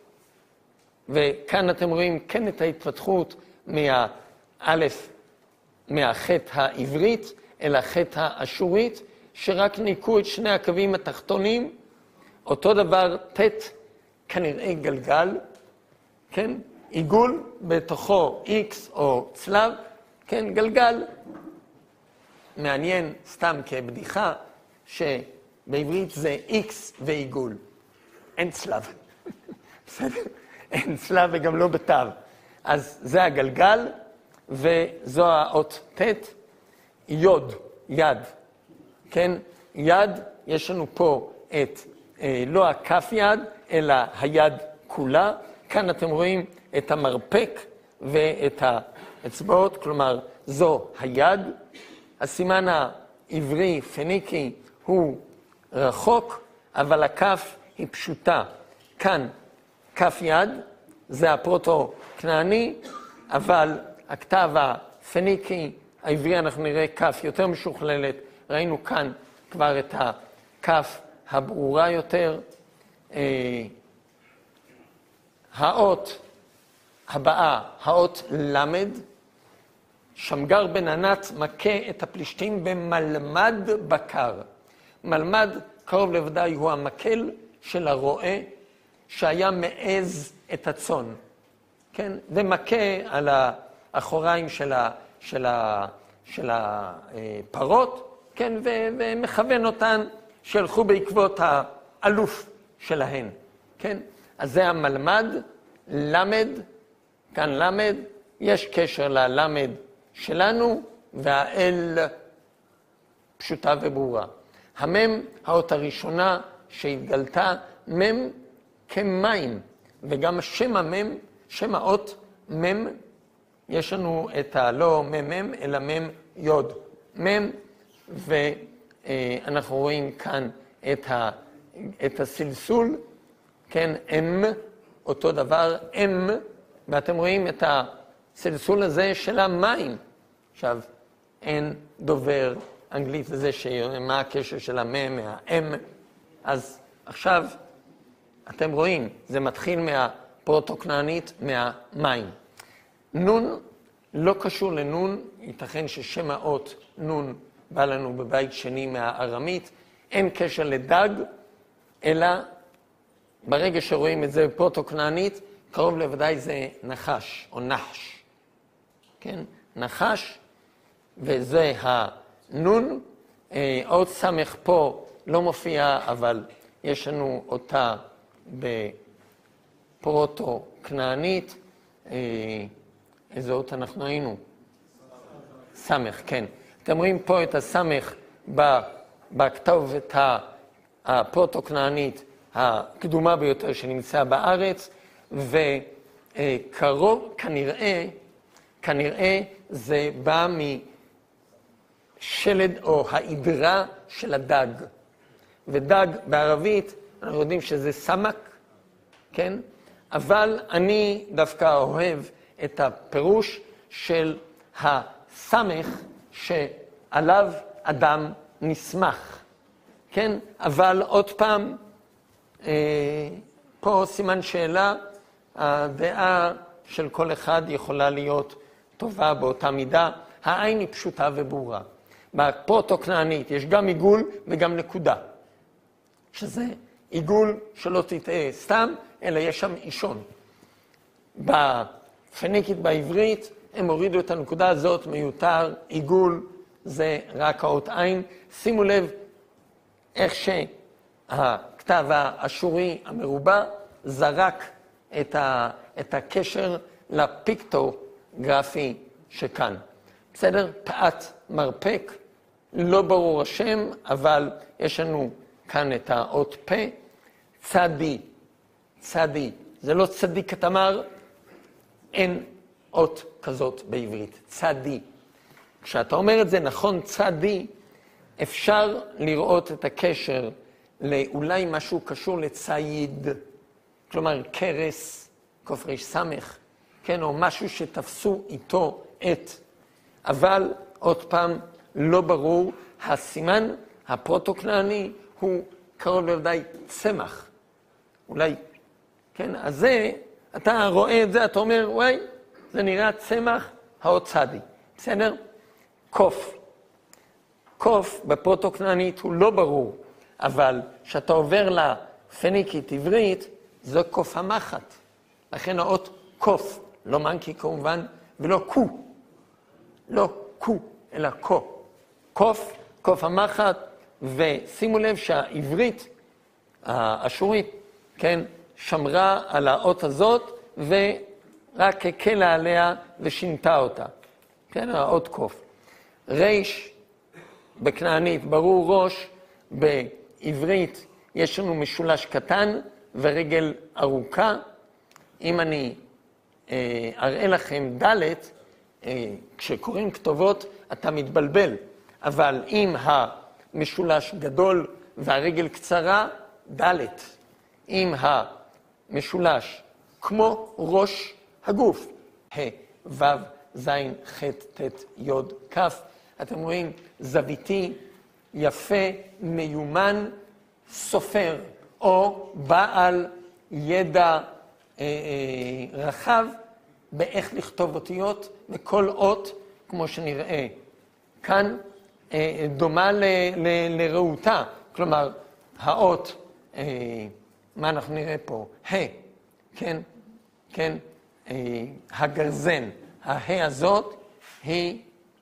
וכאן אתם רואים כן את ההתפתחות מהאלף, מהחטא העברית אל החטא האשורית, שרק ניקו את שני הקווים התחתונים, אותו דבר תת, כנראה גלגל, כן? עיגול בתוכו X או צלב, כן, גלגל. מעניין סתם כבדיחה שבעברית זה X ועיגול. אין צלב. בסדר? אין צלב וגם לא בתו. אז זה הגלגל, וזו האות תת, יוד, יד. כן? יד, יש לנו פה את, אה, לא הכף יד, אלא היד כולה. כאן אתם רואים את המרפק ואת האצבעות, כלומר, זו היד. הסימן העברי, פניקי, הוא רחוק, אבל הכף היא פשוטה. כאן, כף יד, זה הפרוטו-כנעני, אבל הכתב הפניקי, העברי, אנחנו נראה כף יותר משוכללת. ראינו כאן כבר את הכף הברורה יותר. האות הבאה, האות למד, שמגר בן ענת מכה את הפלישתים במלמד בקר. מלמד, קרוב לוודאי, הוא המקל של הרועה שהיה מעז את הצאן, כן? ומכה על האחוריים של, ה, של, ה, של הפרות, כן? ו, ומכוון אותן שהלכו בעקבות האלוף שלהן, כן? אז זה המלמד, למד, כאן למד, יש קשר ללמד שלנו, והאל פשוטה וברורה. המם, האות הראשונה שהתגלתה, מם כמים, וגם שם המם, שם האות מם, יש לנו את הלא מם, אלא מם יוד. מם, ואנחנו רואים כאן את, ה, את הסלסול, כן, אם, אותו דבר, אם, ואתם רואים את הסלסול הזה של המים. עכשיו, אין דובר אנגלית לזה שמה הקשר של המם מהאם, אז עכשיו אתם רואים, זה מתחיל מהפרוטו-כנענית, מהמים. נון לא קשור לנון, ייתכן ששם האות נון בא לנו בבית שני מהארמית, אין קשר לדג, אלא ברגע שרואים את זה בפרוטו-כנענית, קרוב לוודאי זה נחש או נחש. כן? נחש, וזה הנון. אות סמך פה לא מופיע, אבל יש לנו אותה בפרוטו-כנענית. איזה אות אנחנו היינו? סמך, כן. אתם רואים פה את הסמך בכתובת הפרוטו-כנענית הקדומה ביותר שנמצאה בארץ, וקרוב, כנראה, כנראה זה בא משלד או העדרה של הדג. ודג בערבית, אנחנו יודעים שזה סמק, כן? אבל אני דווקא אוהב את הפירוש של הסמך שעליו אדם נשמח, כן? אבל עוד פעם, פה סימן שאלה, הדעה של כל אחד יכולה להיות טובה באותה מידה. העין היא פשוטה וברורה. בפרוטו-כנענית יש גם עיגול וגם נקודה, שזה עיגול שלא תטעה סתם, אלא יש שם אישון. בפניקית בעברית הם הורידו את הנקודה הזאת, מיותר, עיגול, זה רק האות עין. שימו לב איך שהכתב האשורי המרובע זרק את, ה, את הקשר לפיקטוגרפי שכאן. בסדר? פעת מרפק, לא ברור השם, אבל יש לנו כאן את האות פה, צדי, צדי, זה לא צדיק כתמר, אין אות כזאת בעברית, צדי. כשאתה אומר את זה נכון, צדי, אפשר לראות את הקשר לאולי משהו קשור לצייד, כלומר קרס, כופרי סמך, כן, או משהו שתפסו איתו את. אבל עוד פעם, לא ברור, הסימן הפרוטו-כנעני הוא קרוב לוודאי צמח. אולי, כן, אז זה, אתה רואה את זה, אתה אומר, וואי, זה נראה צמח האוצדי, בסדר? קוף. קוף בפרוטו-כנענית הוא לא ברור, אבל כשאתה עובר לפניקית עברית, זו קוף המחט. לכן האות קוף, לא מנקי כמובן, ולא קו. לא קו, אלא קו. קוף, קוף המחט, ושימו לב שהעברית, האשורית, כן, שמרה על האות הזאת, ורק הקלה עליה ושינתה אותה. כן, האות קוף. ריש, בכנענית, ברור ראש, בעברית יש לנו משולש קטן ורגל ארוכה. אם אני אה, אראה לכם ד' אה, כשקוראים כתובות אתה מתבלבל, אבל אם המשולש גדול והרגל קצרה, ד'. אם המשולש כמו ראש הגוף, ה', ו', ז', ח', ט', י', כ', אתם רואים, זוויתי, יפה, מיומן, סופר, או בעל ידע אה, אה, רחב באיך לכתוב אותיות, וכל אות, כמו שנראה כאן, אה, דומה ל, ל, לרעותה. כלומר, האות, אה, מה אנחנו נראה פה? ה, כן, כן, אה, הגרזן, הה הזאת היא,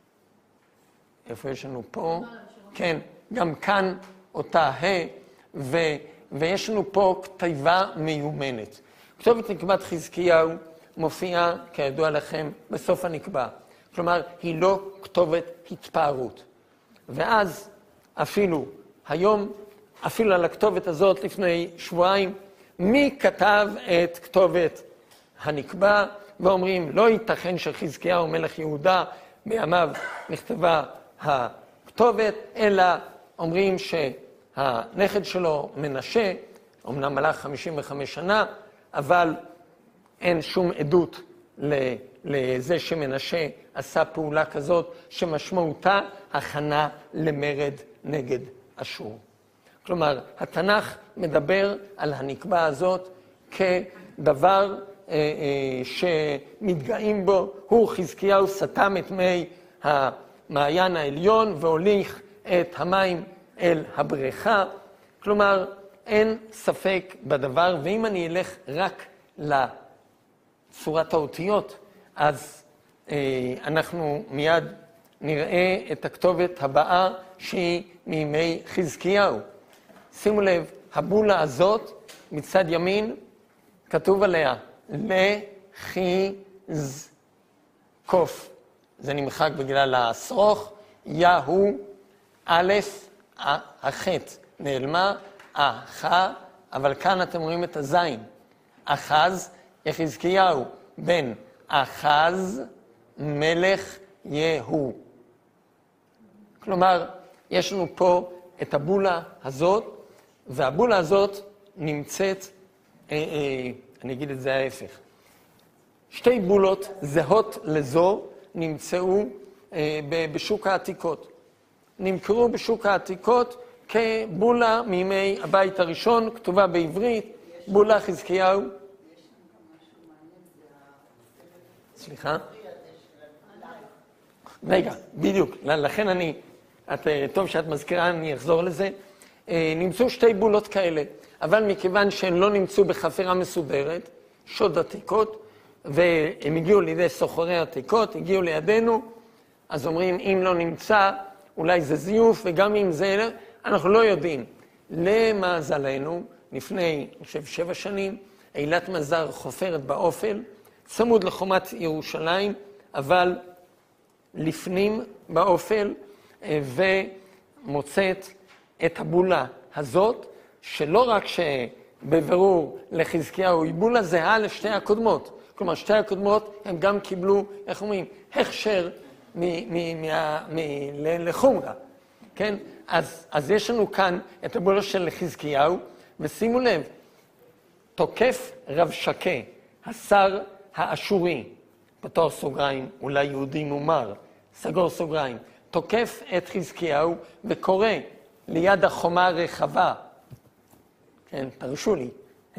איפה יש לנו פה? כן, גם כאן אותה ה, ו, ויש לנו פה כתיבה מיומנת. כתובת נקבת חזקיהו מופיעה, כידוע לכם, בסוף הנקבה. כלומר, היא לא כתובת התפארות. ואז אפילו היום, אפילו על הכתובת הזאת לפני שבועיים, מי כתב את כתובת הנקבה? ואומרים, לא ייתכן שחזקיהו מלך יהודה בימיו נכתבה הכתובת, אלא אומרים שהנכד שלו מנשה, אמנם מלך חמישים וחמש שנה, אבל אין שום עדות לזה שמנשה עשה פעולה כזאת שמשמעותה הכנה למרד נגד אשור. כלומר, התנ"ך מדבר על הנקבה הזאת כדבר אה, אה, שמתגאים בו. הוא חזקיהו סתם את מי המעיין העליון והוליך את המים אל הבריכה. כלומר, אין ספק בדבר, ואם אני אלך רק לצורת האותיות, אז אה, אנחנו מיד נראה את הכתובת הבאה שהיא מימי חזקיהו. שימו לב, הבולה הזאת מצד ימין כתוב עליה לחיז קוף. זה נמחק בגלל השרוך, יהו, א', החטא נעלמה, אחה, אבל כאן אתם רואים את הזין. אחז, יחזקיהו, בן אחז, מלך יהו. כלומר, יש לנו פה את הבולה הזאת, והבולה הזאת נמצאת, אה, אה, אני אגיד את זה ההפך. שתי בולות זהות לזו נמצאו אה, בשוק העתיקות. נמכרו בשוק העתיקות כבולה מימי הבית הראשון, כתובה בעברית, בולה חזקיהו. יש שם גם משהו מעניין, זה סליחה? הספר הזה. רגע, בדיוק. לכן אני, את, טוב שאת מזכירה, אני אחזור לזה. נמצאו שתי בולות כאלה, אבל מכיוון שהן לא נמצאו בחפירה מסודרת, שוד עתיקות, והם הגיעו לידי סוחרי עתיקות, הגיעו לידינו, אז אומרים, אם לא נמצא, אולי זה זיוף, וגם אם זה, אנחנו לא יודעים. למזלנו, לפני, אני חושב, שבע שנים, אילת מזר חופרת באופל, צמוד לחומת ירושלים, אבל לפנים באופל, ומוצאת את הבולה הזאת, שלא רק שבבירור לחזקיהו היא בולה זהה לשתי הקודמות. כלומר, שתי הקודמות הם גם קיבלו, איך אומרים, הכשר לחומרה. כן? אז, אז יש לנו כאן את הבולה של חזקיהו, ושימו לב, תוקף רבשקה, השר האשורי, פתוח סוגריים, אולי יהודי מומר, סגור סוגריים, תוקף את חזקיהו וקורא ליד החומה הרחבה, כן, תרשו לי,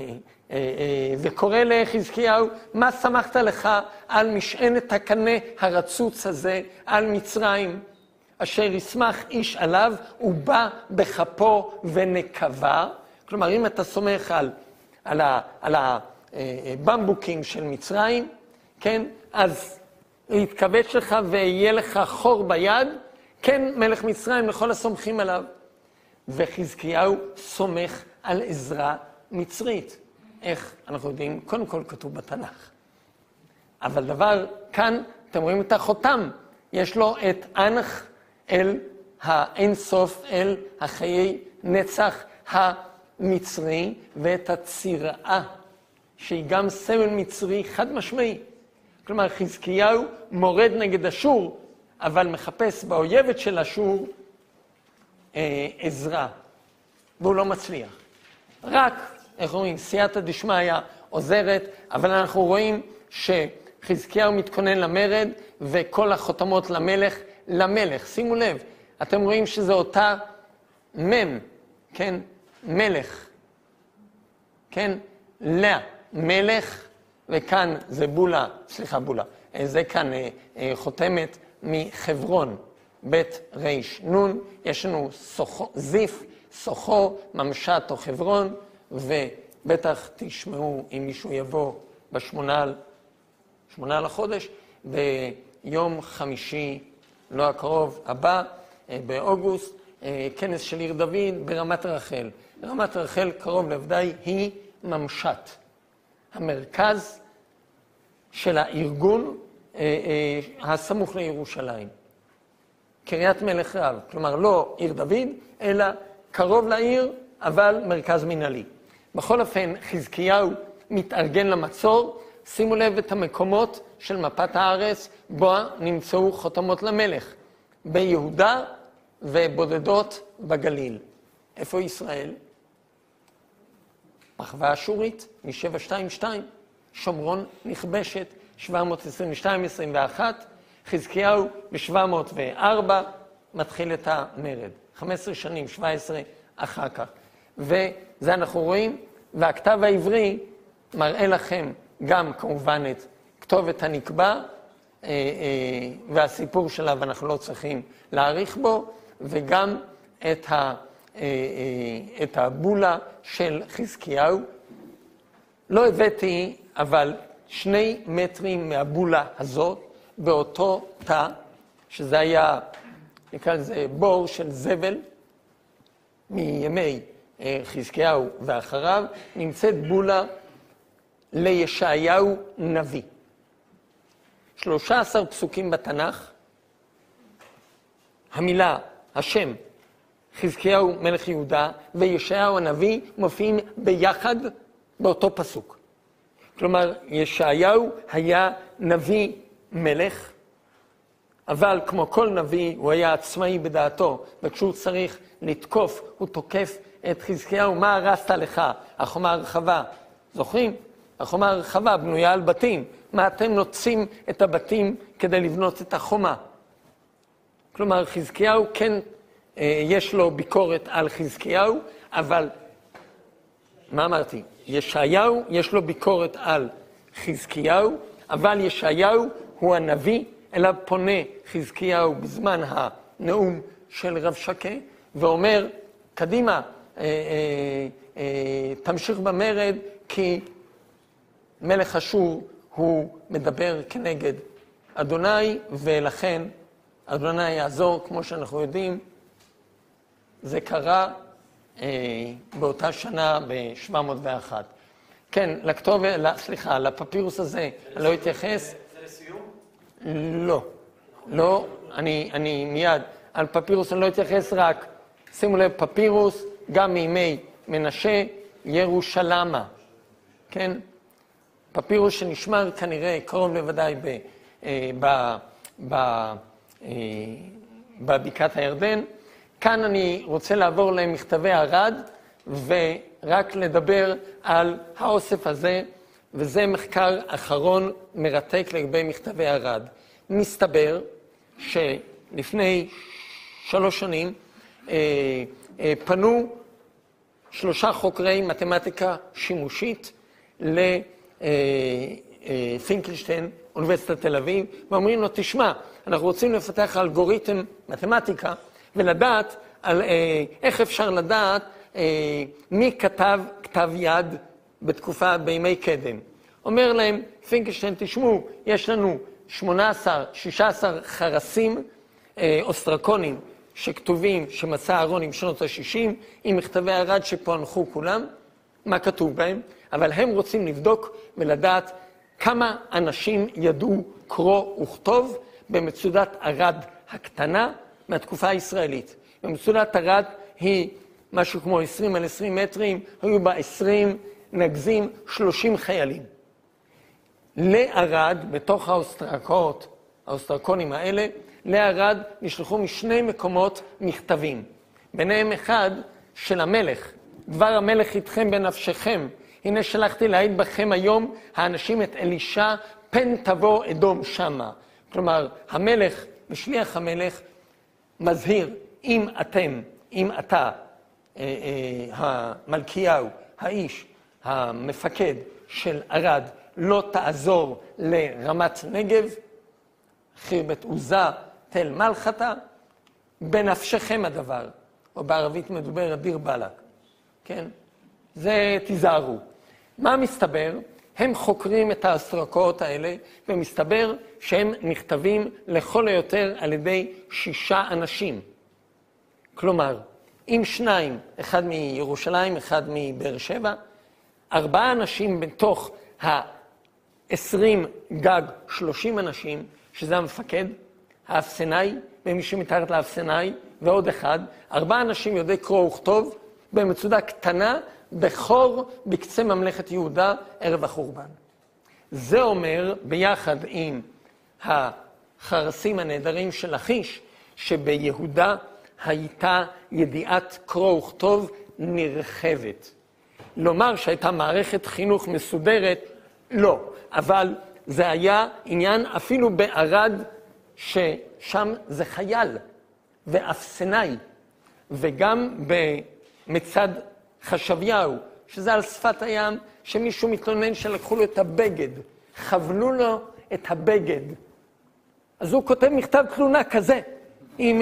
וקורא לחזקיהו, מה שמחת לך על משענת הקנה הרצוץ הזה, על מצרים, אשר ישמח איש עליו, הוא בא בכפו ונקבה. כלומר, אם אתה סומך על, על, ה, על הבמבוקים של מצרים, כן, אז יתכבש לך ויהיה לך חור ביד, כן, מלך מצרים לכל הסומכים עליו. וחזקיהו סומך על עזרה מצרית. איך אנחנו יודעים? קודם כל כתוב בתנ"ך. אבל דבר, כאן אתם רואים את החותם. יש לו את אנח אל האינסוף, אל החיי נצח המצרי, ואת הציראה, שהיא גם סמל מצרי חד משמעי. כלומר, חזקיהו מורד נגד אשור, אבל מחפש באויבת של אשור אה, עזרה, והוא לא מצליח. רק, איך אומרים, סייעתא דשמיא עוזרת, אבל אנחנו רואים שחזקיהו מתכונן למרד, וכל החותמות למלך, למלך. שימו לב, אתם רואים שזה אותה מם, כן? מלך, כן? לה, מלך, וכאן זה בולה, סליחה בולה, זה כאן אה, אה, חותמת מחברון, בית ריש נון, יש לנו סוחו, זיף, סוחו, ממשת או חברון, ובטח תשמעו אם מישהו יבוא בשמונה, שמונה לחודש, ביום חמישי, לא הקרוב, הבא, באוגוסט, כנס של עיר דוד ברמת רחל. רמת רחל קרוב לבדי היא ממשת. המרכז של הארגון הסמוך לירושלים. קריית מלך רב, כלומר לא עיר דוד, אלא קרוב לעיר, אבל מרכז מנהלי. בכל אופן, חזקיהו מתארגן למצור, שימו לב את המקומות של מפת הארץ, בו נמצאו חותמות למלך, ביהודה ובודדות בגליל. איפה ישראל? מחווה אשורית, מ-שבע שתיים שתיים, שומרון נכבשת, שבע מאות עשרים ושתיים עשרים ואחת, חזקיהו ב-שבע מאות וארבע מתחיל את המרד. חמש עשרה שנים, שבע עשרה אחר כך. וזה אנחנו רואים, והכתב העברי מראה לכם גם כמובן את כתובת הנקבע, והסיפור שלה, ואנחנו לא צריכים להאריך בו, וגם את, ה, את הבולה של חזקיהו. לא הבאתי, אבל שני מטרים מהבולה הזאת, באותו תא, שזה היה, נקרא לזה בור של זבל, מימי חזקיהו ואחריו, נמצאת בולה לישעיהו נביא. שלושה עשר פסוקים בתנ"ך, המילה, השם, חזקיהו מלך יהודה וישעיהו הנביא מופיעים ביחד באותו פסוק. כלומר, ישעיהו היה נביא מלך, אבל כמו כל נביא הוא היה עצמאי בדעתו, וכשהוא צריך לתקוף, הוא תוקף את חזקיהו. מה הרסת לך? החומה הרחבה. זוכרים? החומה הרחבה בנויה על בתים. מה אתם נוצאים את הבתים כדי לבנות את החומה? כלומר, חזקיהו כן, יש לו ביקורת על חזקיהו, אבל, מה אמרתי? ישעיהו יש לו ביקורת על חזקיהו, אבל ישעיהו הוא הנביא, אליו פונה חזקיהו בזמן הנאום של רבשקה, ואומר, קדימה, אה, אה, אה, תמשיך במרד, כי מלך אשור הוא מדבר כנגד אדוני, ולכן אדוני יעזור, כמו שאנחנו יודעים. זה קרה אה, באותה שנה ב-שבע מאות ואחת. כן, לכתוב, סליחה, לפפירוס הזה, אני לא אתייחס. זה לסיום? לא, לא, אני, אני מיד, על פפירוס אני לא אתייחס, רק שימו לב, פפירוס, גם מימי מנשה, ירושלמה, כן? פפירוס שנשמר כנראה קרוב לוודאי ב, ב, ב, בבקעת הירדן. כאן אני רוצה לעבור למכתבי ארד, ורק לדבר על האוסף הזה, וזה מחקר אחרון מרתק לגבי מכתבי ארד. מסתבר שלפני שלוש שנים אה, אה, פנו שלושה חוקרי מתמטיקה שימושית לפינקלשטיין, אוניברסיטת תל אביב, ואומרים לו, תשמע, אנחנו רוצים לפתח אלגוריתם מתמטיקה, ולדעת על אה, איך אפשר לדעת אה, מי כתב כתב יד בתקופה, בימי קדם. אומר להם, פינקלשטיין, תשמעו, יש לנו שמונה עשר, שישה עשר חרסים אה, אוסטרקונים שכתובים, שמצא אהרון בשנות ה-שישים, עם מכתבי ארד שפוענחו כולם, מה כתוב בהם, אבל הם רוצים לבדוק ולדעת כמה אנשים ידעו קרוא וכתוב במצודת ארד הקטנה מהתקופה הישראלית. במצודת ארד היא משהו כמו עשרים על עשרים מטרים, היו בה עשרים נגזים, שלושים חיילים. לארד, בתוך האוסטרקות, האוסטרקונים האלה, לארד נשלחו משני מקומות מכתבים. ביניהם אחד של המלך, דבר המלך איתכם בנפשכם, הנה שלחתי להעיד בכם היום, האנשים את אלישע, פן תבוא אדום שמה. כלומר, המלך ושליח המלך מזהיר, אם אתם, אם אתה, אה, אה, המלכיהו, האיש, המפקד של ארד, לא תעזור לרמת נגב, חירבת עוזה, תל מלכתה, בנפשכם הדבר, או בערבית מדוברת דיר בלק, כן? זה תיזהרו. מה מסתבר? הם חוקרים את האסטרקות האלה, ומסתבר שהם נכתבים לכל היותר על ידי שישה אנשים. כלומר, אם שניים, אחד מירושלים, אחד מבאר שבע, ארבעה אנשים בתוך ה-עשרים גג, שלושים אנשים, שזה המפקד, האפסנאי, ומי שמתארת לאפסנאי, ועוד אחד, ארבעה אנשים יודעי קרוא וכתוב, במצודה קטנה, בחור בקצה ממלכת יהודה, ערב החורבן. זה אומר, ביחד עם החרסים הנהדרים של אחיש, שביהודה הייתה ידיעת קרוא וכתוב נרחבת. לומר שהייתה מערכת חינוך מסודרת, לא. אבל זה היה עניין אפילו בארד, ששם זה חייל ואפסנאי, וגם במצד חשביהו, שזה על שפת הים, שמישהו מתלונן שלקחו לו את הבגד, חבלו לו את הבגד. אז הוא כותב מכתב תלונה כזה, עם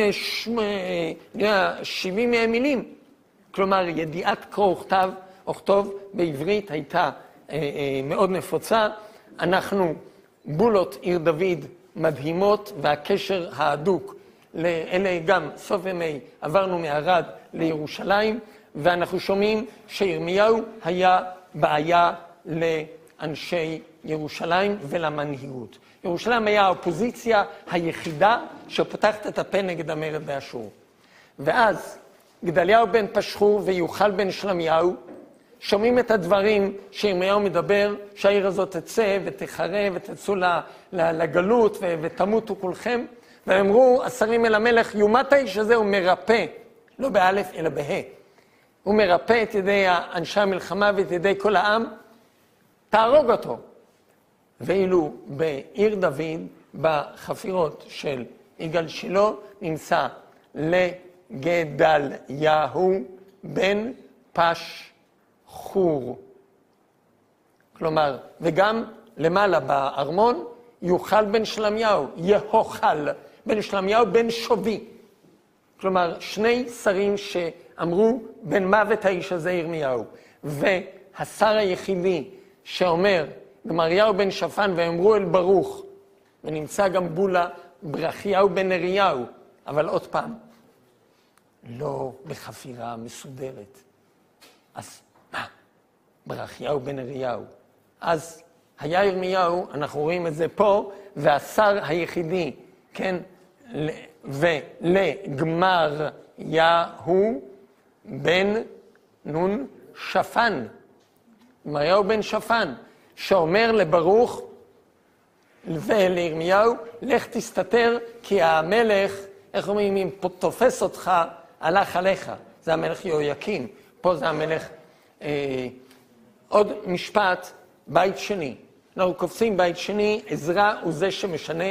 שבעים מילים. כלומר, ידיעת קרוא וכתב, וכתוב בעברית הייתה אה, אה, מאוד נפוצה. אנחנו בולות עיר דוד מדהימות, והקשר ההדוק, אלה גם סוף ימי עברנו מערד לירושלים, ואנחנו שומעים שירמיהו היה בעיה לאנשי ירושלים ולמנהיגות. ירושלים היה האופוזיציה היחידה שפותחת את הפה נגד המרד באשור. ואז גדליהו בן פשחור ויוחל בן שלמיהו שומעים את הדברים שירמיהו מדבר, שהעיר הזאת תצא ותחרב ותצאו לגלות ותמותו כולכם, ואמרו השרים אל המלך, יומת האיש הזה הוא מרפא, לא באלף אלא בה. הוא מרפא את ידי אנשי המלחמה ואת ידי כל העם, תהרוג אותו. ואילו בעיר דוד, בחפירות של יגאל שילה, נמצא לגדליהו בן פשחור. כלומר, וגם למעלה בארמון, יוכל בן שלמיהו, יהוכל בן שלמיהו בן שובי. כלומר, שני שרים שאמרו בן מוות האיש הזה ירמיהו. והשר היחידי שאומר, גמריהו בן שפן ואמרו אל ברוך, ונמצא גם בולה ברכיהו בן נריהו, אבל עוד פעם, לא בחפירה מסודרת. אז מה? ברכיהו בן נריהו. אז היה ירמיהו, אנחנו רואים את זה פה, והשר היחידי, כן, ולגמר יהו בן נון שפן. גמריהו בן שפן, שאומר לברוך ולירמיהו, לך תסתתר, כי המלך, איך אומרים, אם תופס אותך, הלך עליך, זה המלך יהויקים, פה זה המלך... אה, עוד משפט, בית שני. אנחנו קופצים בית שני, עזרא הוא זה שמשנה.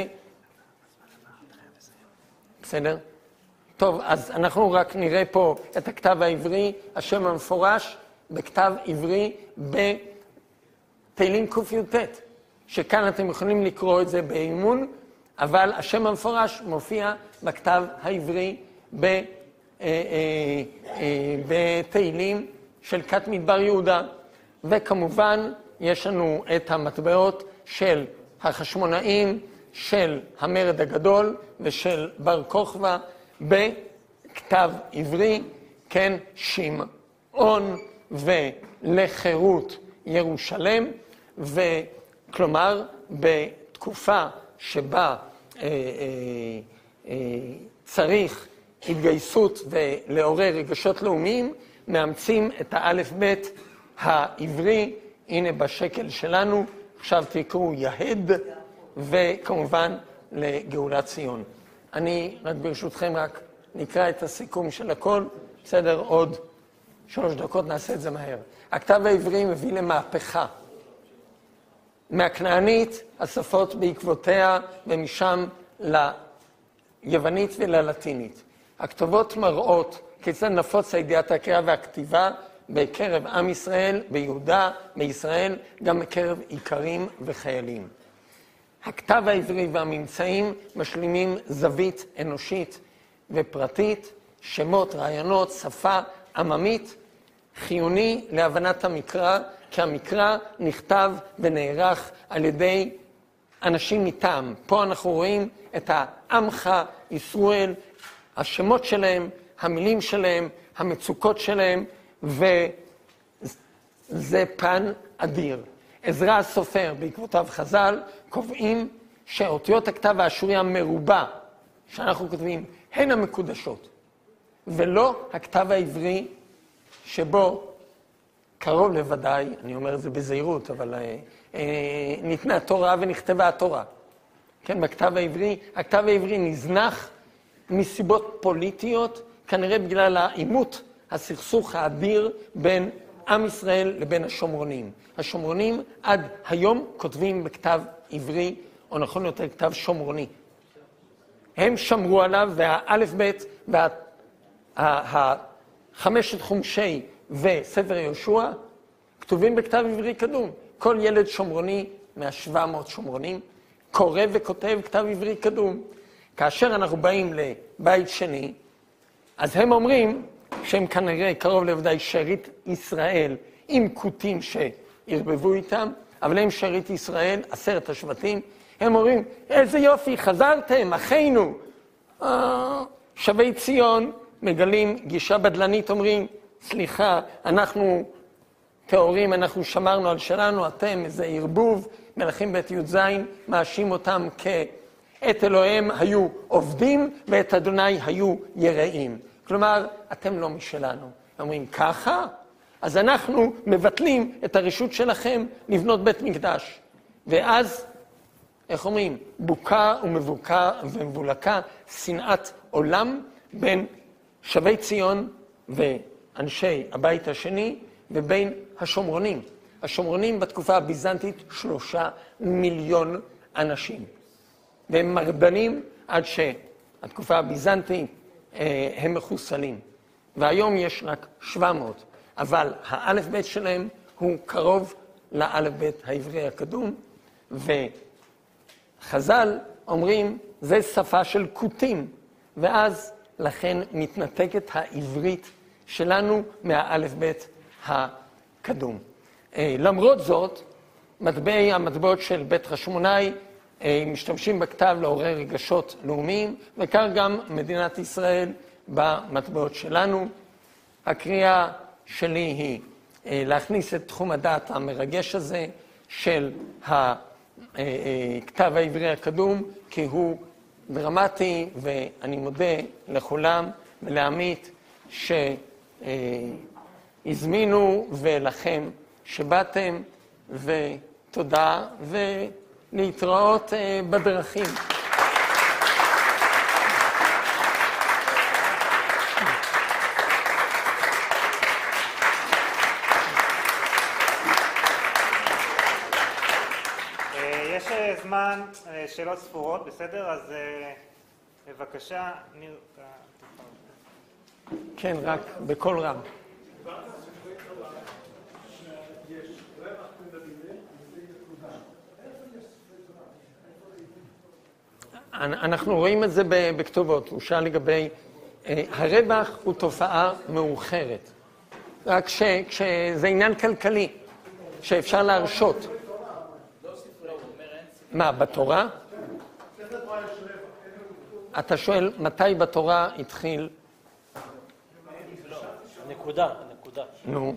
בסדר? טוב, אז אנחנו רק נראה פה את הכתב העברי, השם המפורש בכתב עברי בתהילים קי"ט, שכאן אתם יכולים לקרוא את זה באימון, אבל השם המפורש מופיע בכתב העברי בתהילים של כת מדבר יהודה. וכמובן יש לנו את המטבעות של החשמונאים, של המרד הגדול ושל בר כוכבא בכתב עברי, כן, שמעון ולחירות ירושלם, וכלומר בתקופה שבה אה, אה, אה, צריך התגייסות ולעורר רגשות לאומיים, מאמצים את האלף בית העברי, הנה בשקל שלנו, עכשיו תקראו יהד, וכמובן לגאולת ציון. אני רק ברשותכם רק נקרא את הסיכום של הכל, בסדר, עוד שלוש דקות נעשה את זה מהר. הכתב העברי מביא למהפכה. מהכנענית, השפות בעקבותיה, ומשם ליוונית וללטינית. הכתובות מראות כיצד נפוץ הידיעת הקריאה והכתיבה בקרב עם ישראל, ביהודה, בישראל, גם בקרב איכרים וחיילים. הכתב העברי והממצאים משלימים זווית אנושית ופרטית, שמות, רעיונות, שפה עממית, חיוני להבנת המקרא, כי המקרא נכתב ונערך על ידי אנשים מטעם. פה אנחנו רואים את העמך ישראל, השמות שלהם, המילים שלהם, המצוקות שלהם, וזה פן אדיר. עזרא הסופר בעקבותיו חז"ל קובעים שאותיות הכתב האשורי המרובע שאנחנו כותבים הן המקודשות, ולא הכתב העברי שבו קרוב לוודאי, אני אומר את זה בזהירות, אבל אה, אה, ניתנה התורה ונכתבה התורה. כן, בכתב העברי, הכתב העברי נזנח מסיבות פוליטיות, כנראה בגלל העימות, הסכסוך האדיר בין עם ישראל לבין השומרונים. השומרונים עד היום כותבים בכתב עברי, או נכון יותר כתב שומרוני. הם שמרו עליו, והאלף בית והחמשת חומשי וספר יהושע כתובים בכתב עברי קדום. כל ילד שומרוני מה-שבע מאות שומרונים קורא וכותב כתב עברי קדום. כאשר אנחנו באים לבית שני, אז הם אומרים שהם כנראה קרוב לוודאי שארית ישראל עם כותים שהרבבו איתם, אבל הם שארית ישראל, עשרת השבטים. הם אומרים, איזה יופי, חזרתם, אחינו. שבי ציון מגלים גישה בדלנית, אומרים, סליחה, אנחנו תיאורים, אנחנו שמרנו על שלנו, אתם איזה ערבוב. מלכים בית י"ז מאשים אותם כאת אלוהים היו עובדים ואת אדוני היו יראים. כלומר, אתם לא משלנו. אומרים, ככה? אז אנחנו מבטלים את הרשות שלכם לבנות בית מקדש. ואז, איך אומרים, בוקה ומבוקה ומבולקה, שנאת עולם בין שבי ציון ואנשי הבית השני, ובין השומרונים. השומרונים בתקופה הביזנטית שלושה מיליון אנשים. והם מרדנים עד שהתקופה הביזנטית אה, הם מחוסלים. והיום יש רק שבע מאות. אבל האלף בית שלהם הוא קרוב לאלף בית העברי הקדום. וחז"ל אומרים, זה שפה של כותים. ואז לכן מתנתקת העברית שלנו מהאלף בית הקדום. למרות זאת, מטבעי המטבעות של בית חשמונאי משתמשים בכתב לעורר רגשות לאומיים, וכך גם מדינת ישראל במטבעות שלנו. הקריאה שלי היא להכניס את תחום הדעת המרגש הזה של הכתב העברי הקדום, כי הוא דרמטי, ואני מודה לכולם ולעמית שהזמינו ולכם שבאתם, ותודה ולהתראות בדרכים. אה, זמן, אה, שאלות ספורות, בסדר? אז אה, בבקשה, ניר, אתה תוכל. כן, רק בקול רם. אנחנו רואים את זה בכתובות. הוא שאל לגבי, אה, הרווח הוא תופעה מאוחרת. רק ש, כשזה עניין כלכלי, שאפשר להרשות. מה, בתורה? אתה שואל, מתי בתורה התחיל? נקודה, נקודה. נו.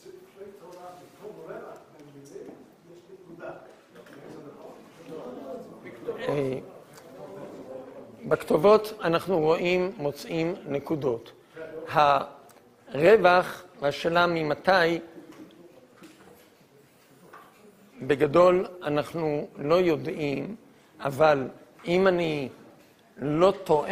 בכתובות אנחנו רואים, מוצאים נקודות. הרווח, והשאלה ממתי, בגדול אנחנו לא יודעים, אבל אם אני לא טועה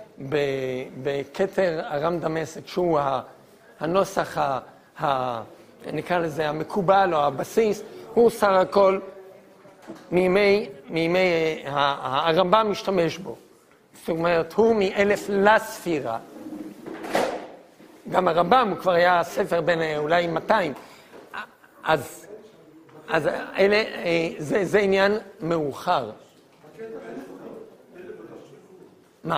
בכתר ארם דמשק, שהוא הנוסח, ה, ה, נקרא לזה המקובל או הבסיס, הוא סך הכל מימי, מימי הרמב"ם משתמש בו. זאת אומרת, הוא מאלף לספירה. גם הרמב"ם הוא כבר היה ספר בין אולי מאתיים. אז, אז אלה, זה, זה עניין מאוחר. מה?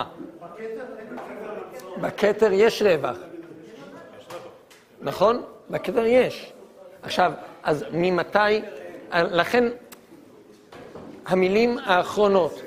בכתר יש רווח. נכון? בכתר יש. עכשיו, אז ממתי, לכן המילים האחרונות,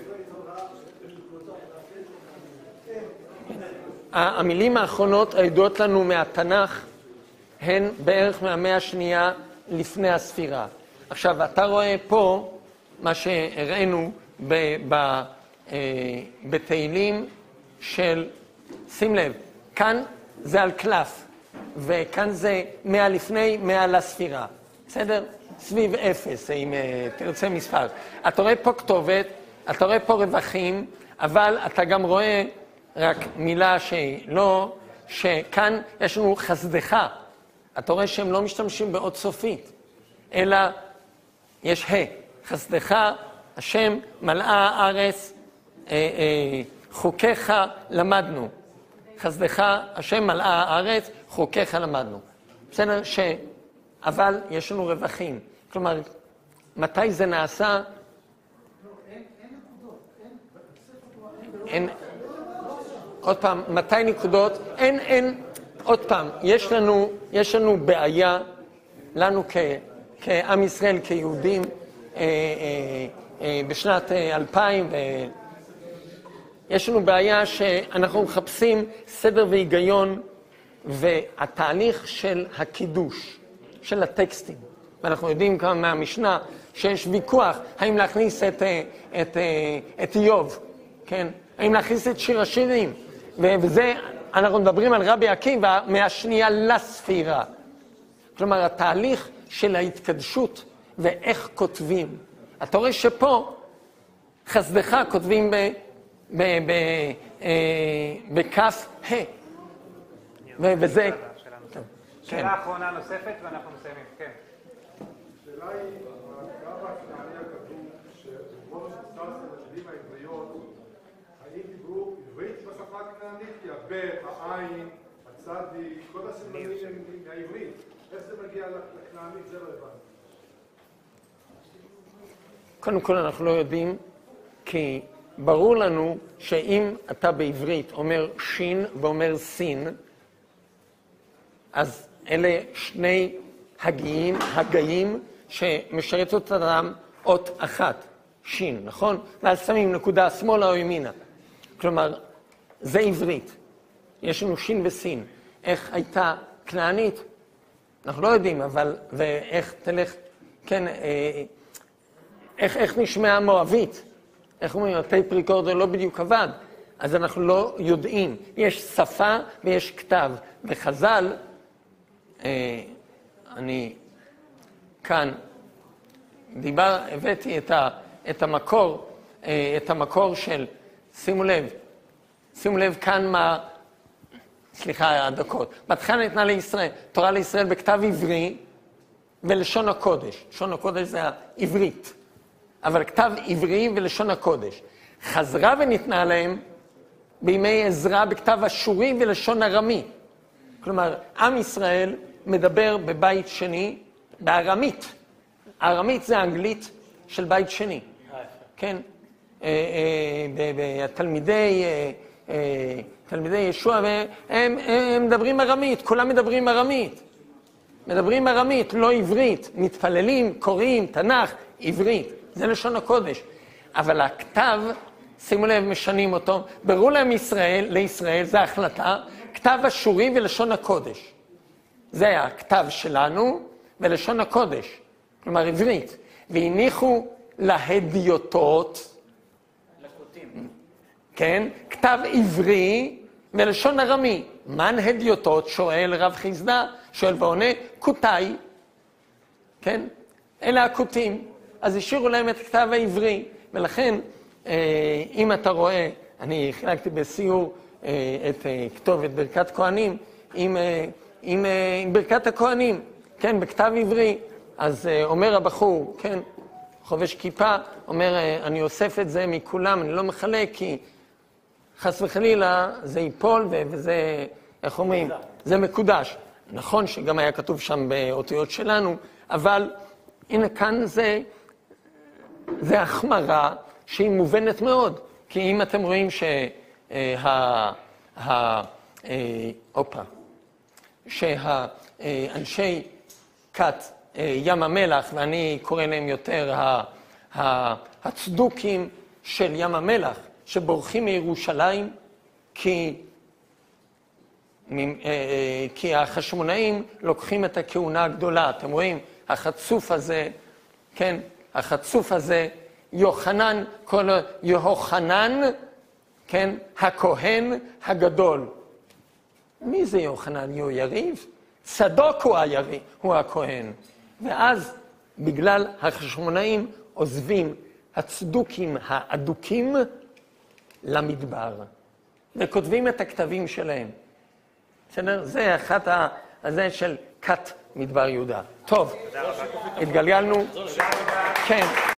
המילים האחרונות הידועות לנו מהתנ"ך הן בערך מהמאה השנייה לפני הספירה. עכשיו, אתה רואה פה מה שהראינו ב, ב, אה, בתהילים של, שים לב, כאן זה על קלף, וכאן זה מאה לפני, מאה לספירה. בסדר? סביב אפס, אם תרצה מספר. אתה רואה פה כתובת, אתה רואה פה רווחים, אבל אתה גם רואה רק מילה שלא, שכאן יש לנו חסדך. אתה רואה שהם לא משתמשים באות סופית, אלא יש ה. חסדך, השם, מלאה הארץ, אה, אה, חוקיך למדנו. חסדך, השם, מלאה הארץ, חוקיך למדנו. בסדר? ש... אבל יש לנו רווחים. כלומר, מתי זה נעשה? אין, עוד פעם, מתי נקודות? אין, אין, עוד פעם, יש לנו, יש לנו בעיה, לנו כ, כעם ישראל, כיהודים, אה, אה, אה, בשנת אה, אלפיים, אה, יש לנו בעיה שאנחנו מחפשים סדר והיגיון, והתהליך של הקידוש, של הטקסטים. ואנחנו יודעים כמה מהמשנה שיש ויכוח, האם להכניס את, את, את איוב, כן? האם להכניס את שיר השירים. וזה, אנחנו מדברים על רבי עקיבא מהשנייה לספירה. כלומר, התהליך של ההתקדשות ואיך כותבים. אתה רואה שפה חסדך כותבים ב, ב, ב, אה, בכף ה. וזה... שאלה אחרונה נוספת ואנחנו מסיימים, כן. השאלה היא, גם בכנעני הכתוב, שרוב המספר של המילים העבריות, האם דיברו עברית בשפה הכנענית? כי הב', העין, הצדיק, כל הסמלים הם מהעברית. איך זה מגיע לכנענית? זה לא הבנתי. קודם כל אנחנו לא יודעים, כי ברור לנו שאם אתה בעברית אומר שין ואומר סין, אז אלה שני הגיים, הגאים, שמשרת אותם אות אחת, שין, נכון? ואז שמים נקודה שמאלה או ימינה. כלומר, זה עברית. יש לנו שין וסין. איך הייתה כנענית? אנחנו לא יודעים, אבל, ואיך תלך, כן, אה, איך, איך נשמעה מואבית? איך אומרים, הטייפ ריקורדר לא בדיוק עבד, אז אנחנו לא יודעים. יש שפה ויש כתב, וחז"ל, אה, אני כאן דיבר, הבאתי את, ה, את המקור, אה, את המקור של, שימו לב, שימו לב כאן מה, סליחה, הדקות. בהתחלה ניתנה לישראל, תורה לישראל בכתב עברי ולשון הקודש. לשון הקודש זה העברית. אבל כתב עברי ולשון הקודש. חזרה וניתנה להם בימי עזרא בכתב אשורי ולשון ארמי. כלומר, עם ישראל מדבר בבית שני בארמית. הארמית זה האנגלית של בית שני. כן? תלמידי, תלמידי ישוע, הם, הם מדברים ארמית, כולם מדברים ארמית. מדברים ארמית, לא עברית. מתפללים, קוראים, תנ"ך, עברית. זה לשון הקודש. אבל הכתב, שימו לב, משנים אותו. בראו להם ישראל, לישראל, זה ההחלטה, כתב אשורי ולשון הקודש. זה היה הכתב שלנו ולשון הקודש. כלומר, עברית. והניחו להדיוטות, לקוטים. כן? כתב עברי ולשון ארמי. מן הדיוטות? שואל רב חיסדא, שואל ועונה, קוטאי. כן? אלה הקוטים. אז השאירו להם את הכתב העברי. ולכן, אם אתה רואה, אני חילקתי בסיור את כתובת ברכת כהנים, עם, עם, עם ברכת הכהנים, כן? בכתב עברי. אז אומר הבחור, כן? חובש כיפה, אומר, אני אוסף את זה מכולם, אני לא מחלק, כי חס וחלילה זה ייפול, וזה, איך אומרים, זה מקודש. נכון שגם היה כתוב שם באותיות שלנו, אבל הנה כאן זה, זה החמרה שהיא מובנת מאוד. כי אם אתם רואים שה... ה... אופה, שהאנשי כת ים המלח, ואני קורא להם יותר הצדוקים של ים המלח, שבורחים מירושלים, כי, כי החשמונאים לוקחים את הכהונה הגדולה. אתם רואים, החצוף הזה, כן, החצוף הזה, יוחנן, כל יוחנן, כן, הכהן הגדול. מי זה יוחנן? הוא יריב? צדוק הוא היריב, הוא הכהן. ואז, בגלל החשמונאים, עוזבים הצדוקים האדוקים למדבר. וכותבים את הכתבים שלהם. בסדר? זה אחת ה... הזה של כת מדבר יהודה. טוב, התגלגלנו. כן.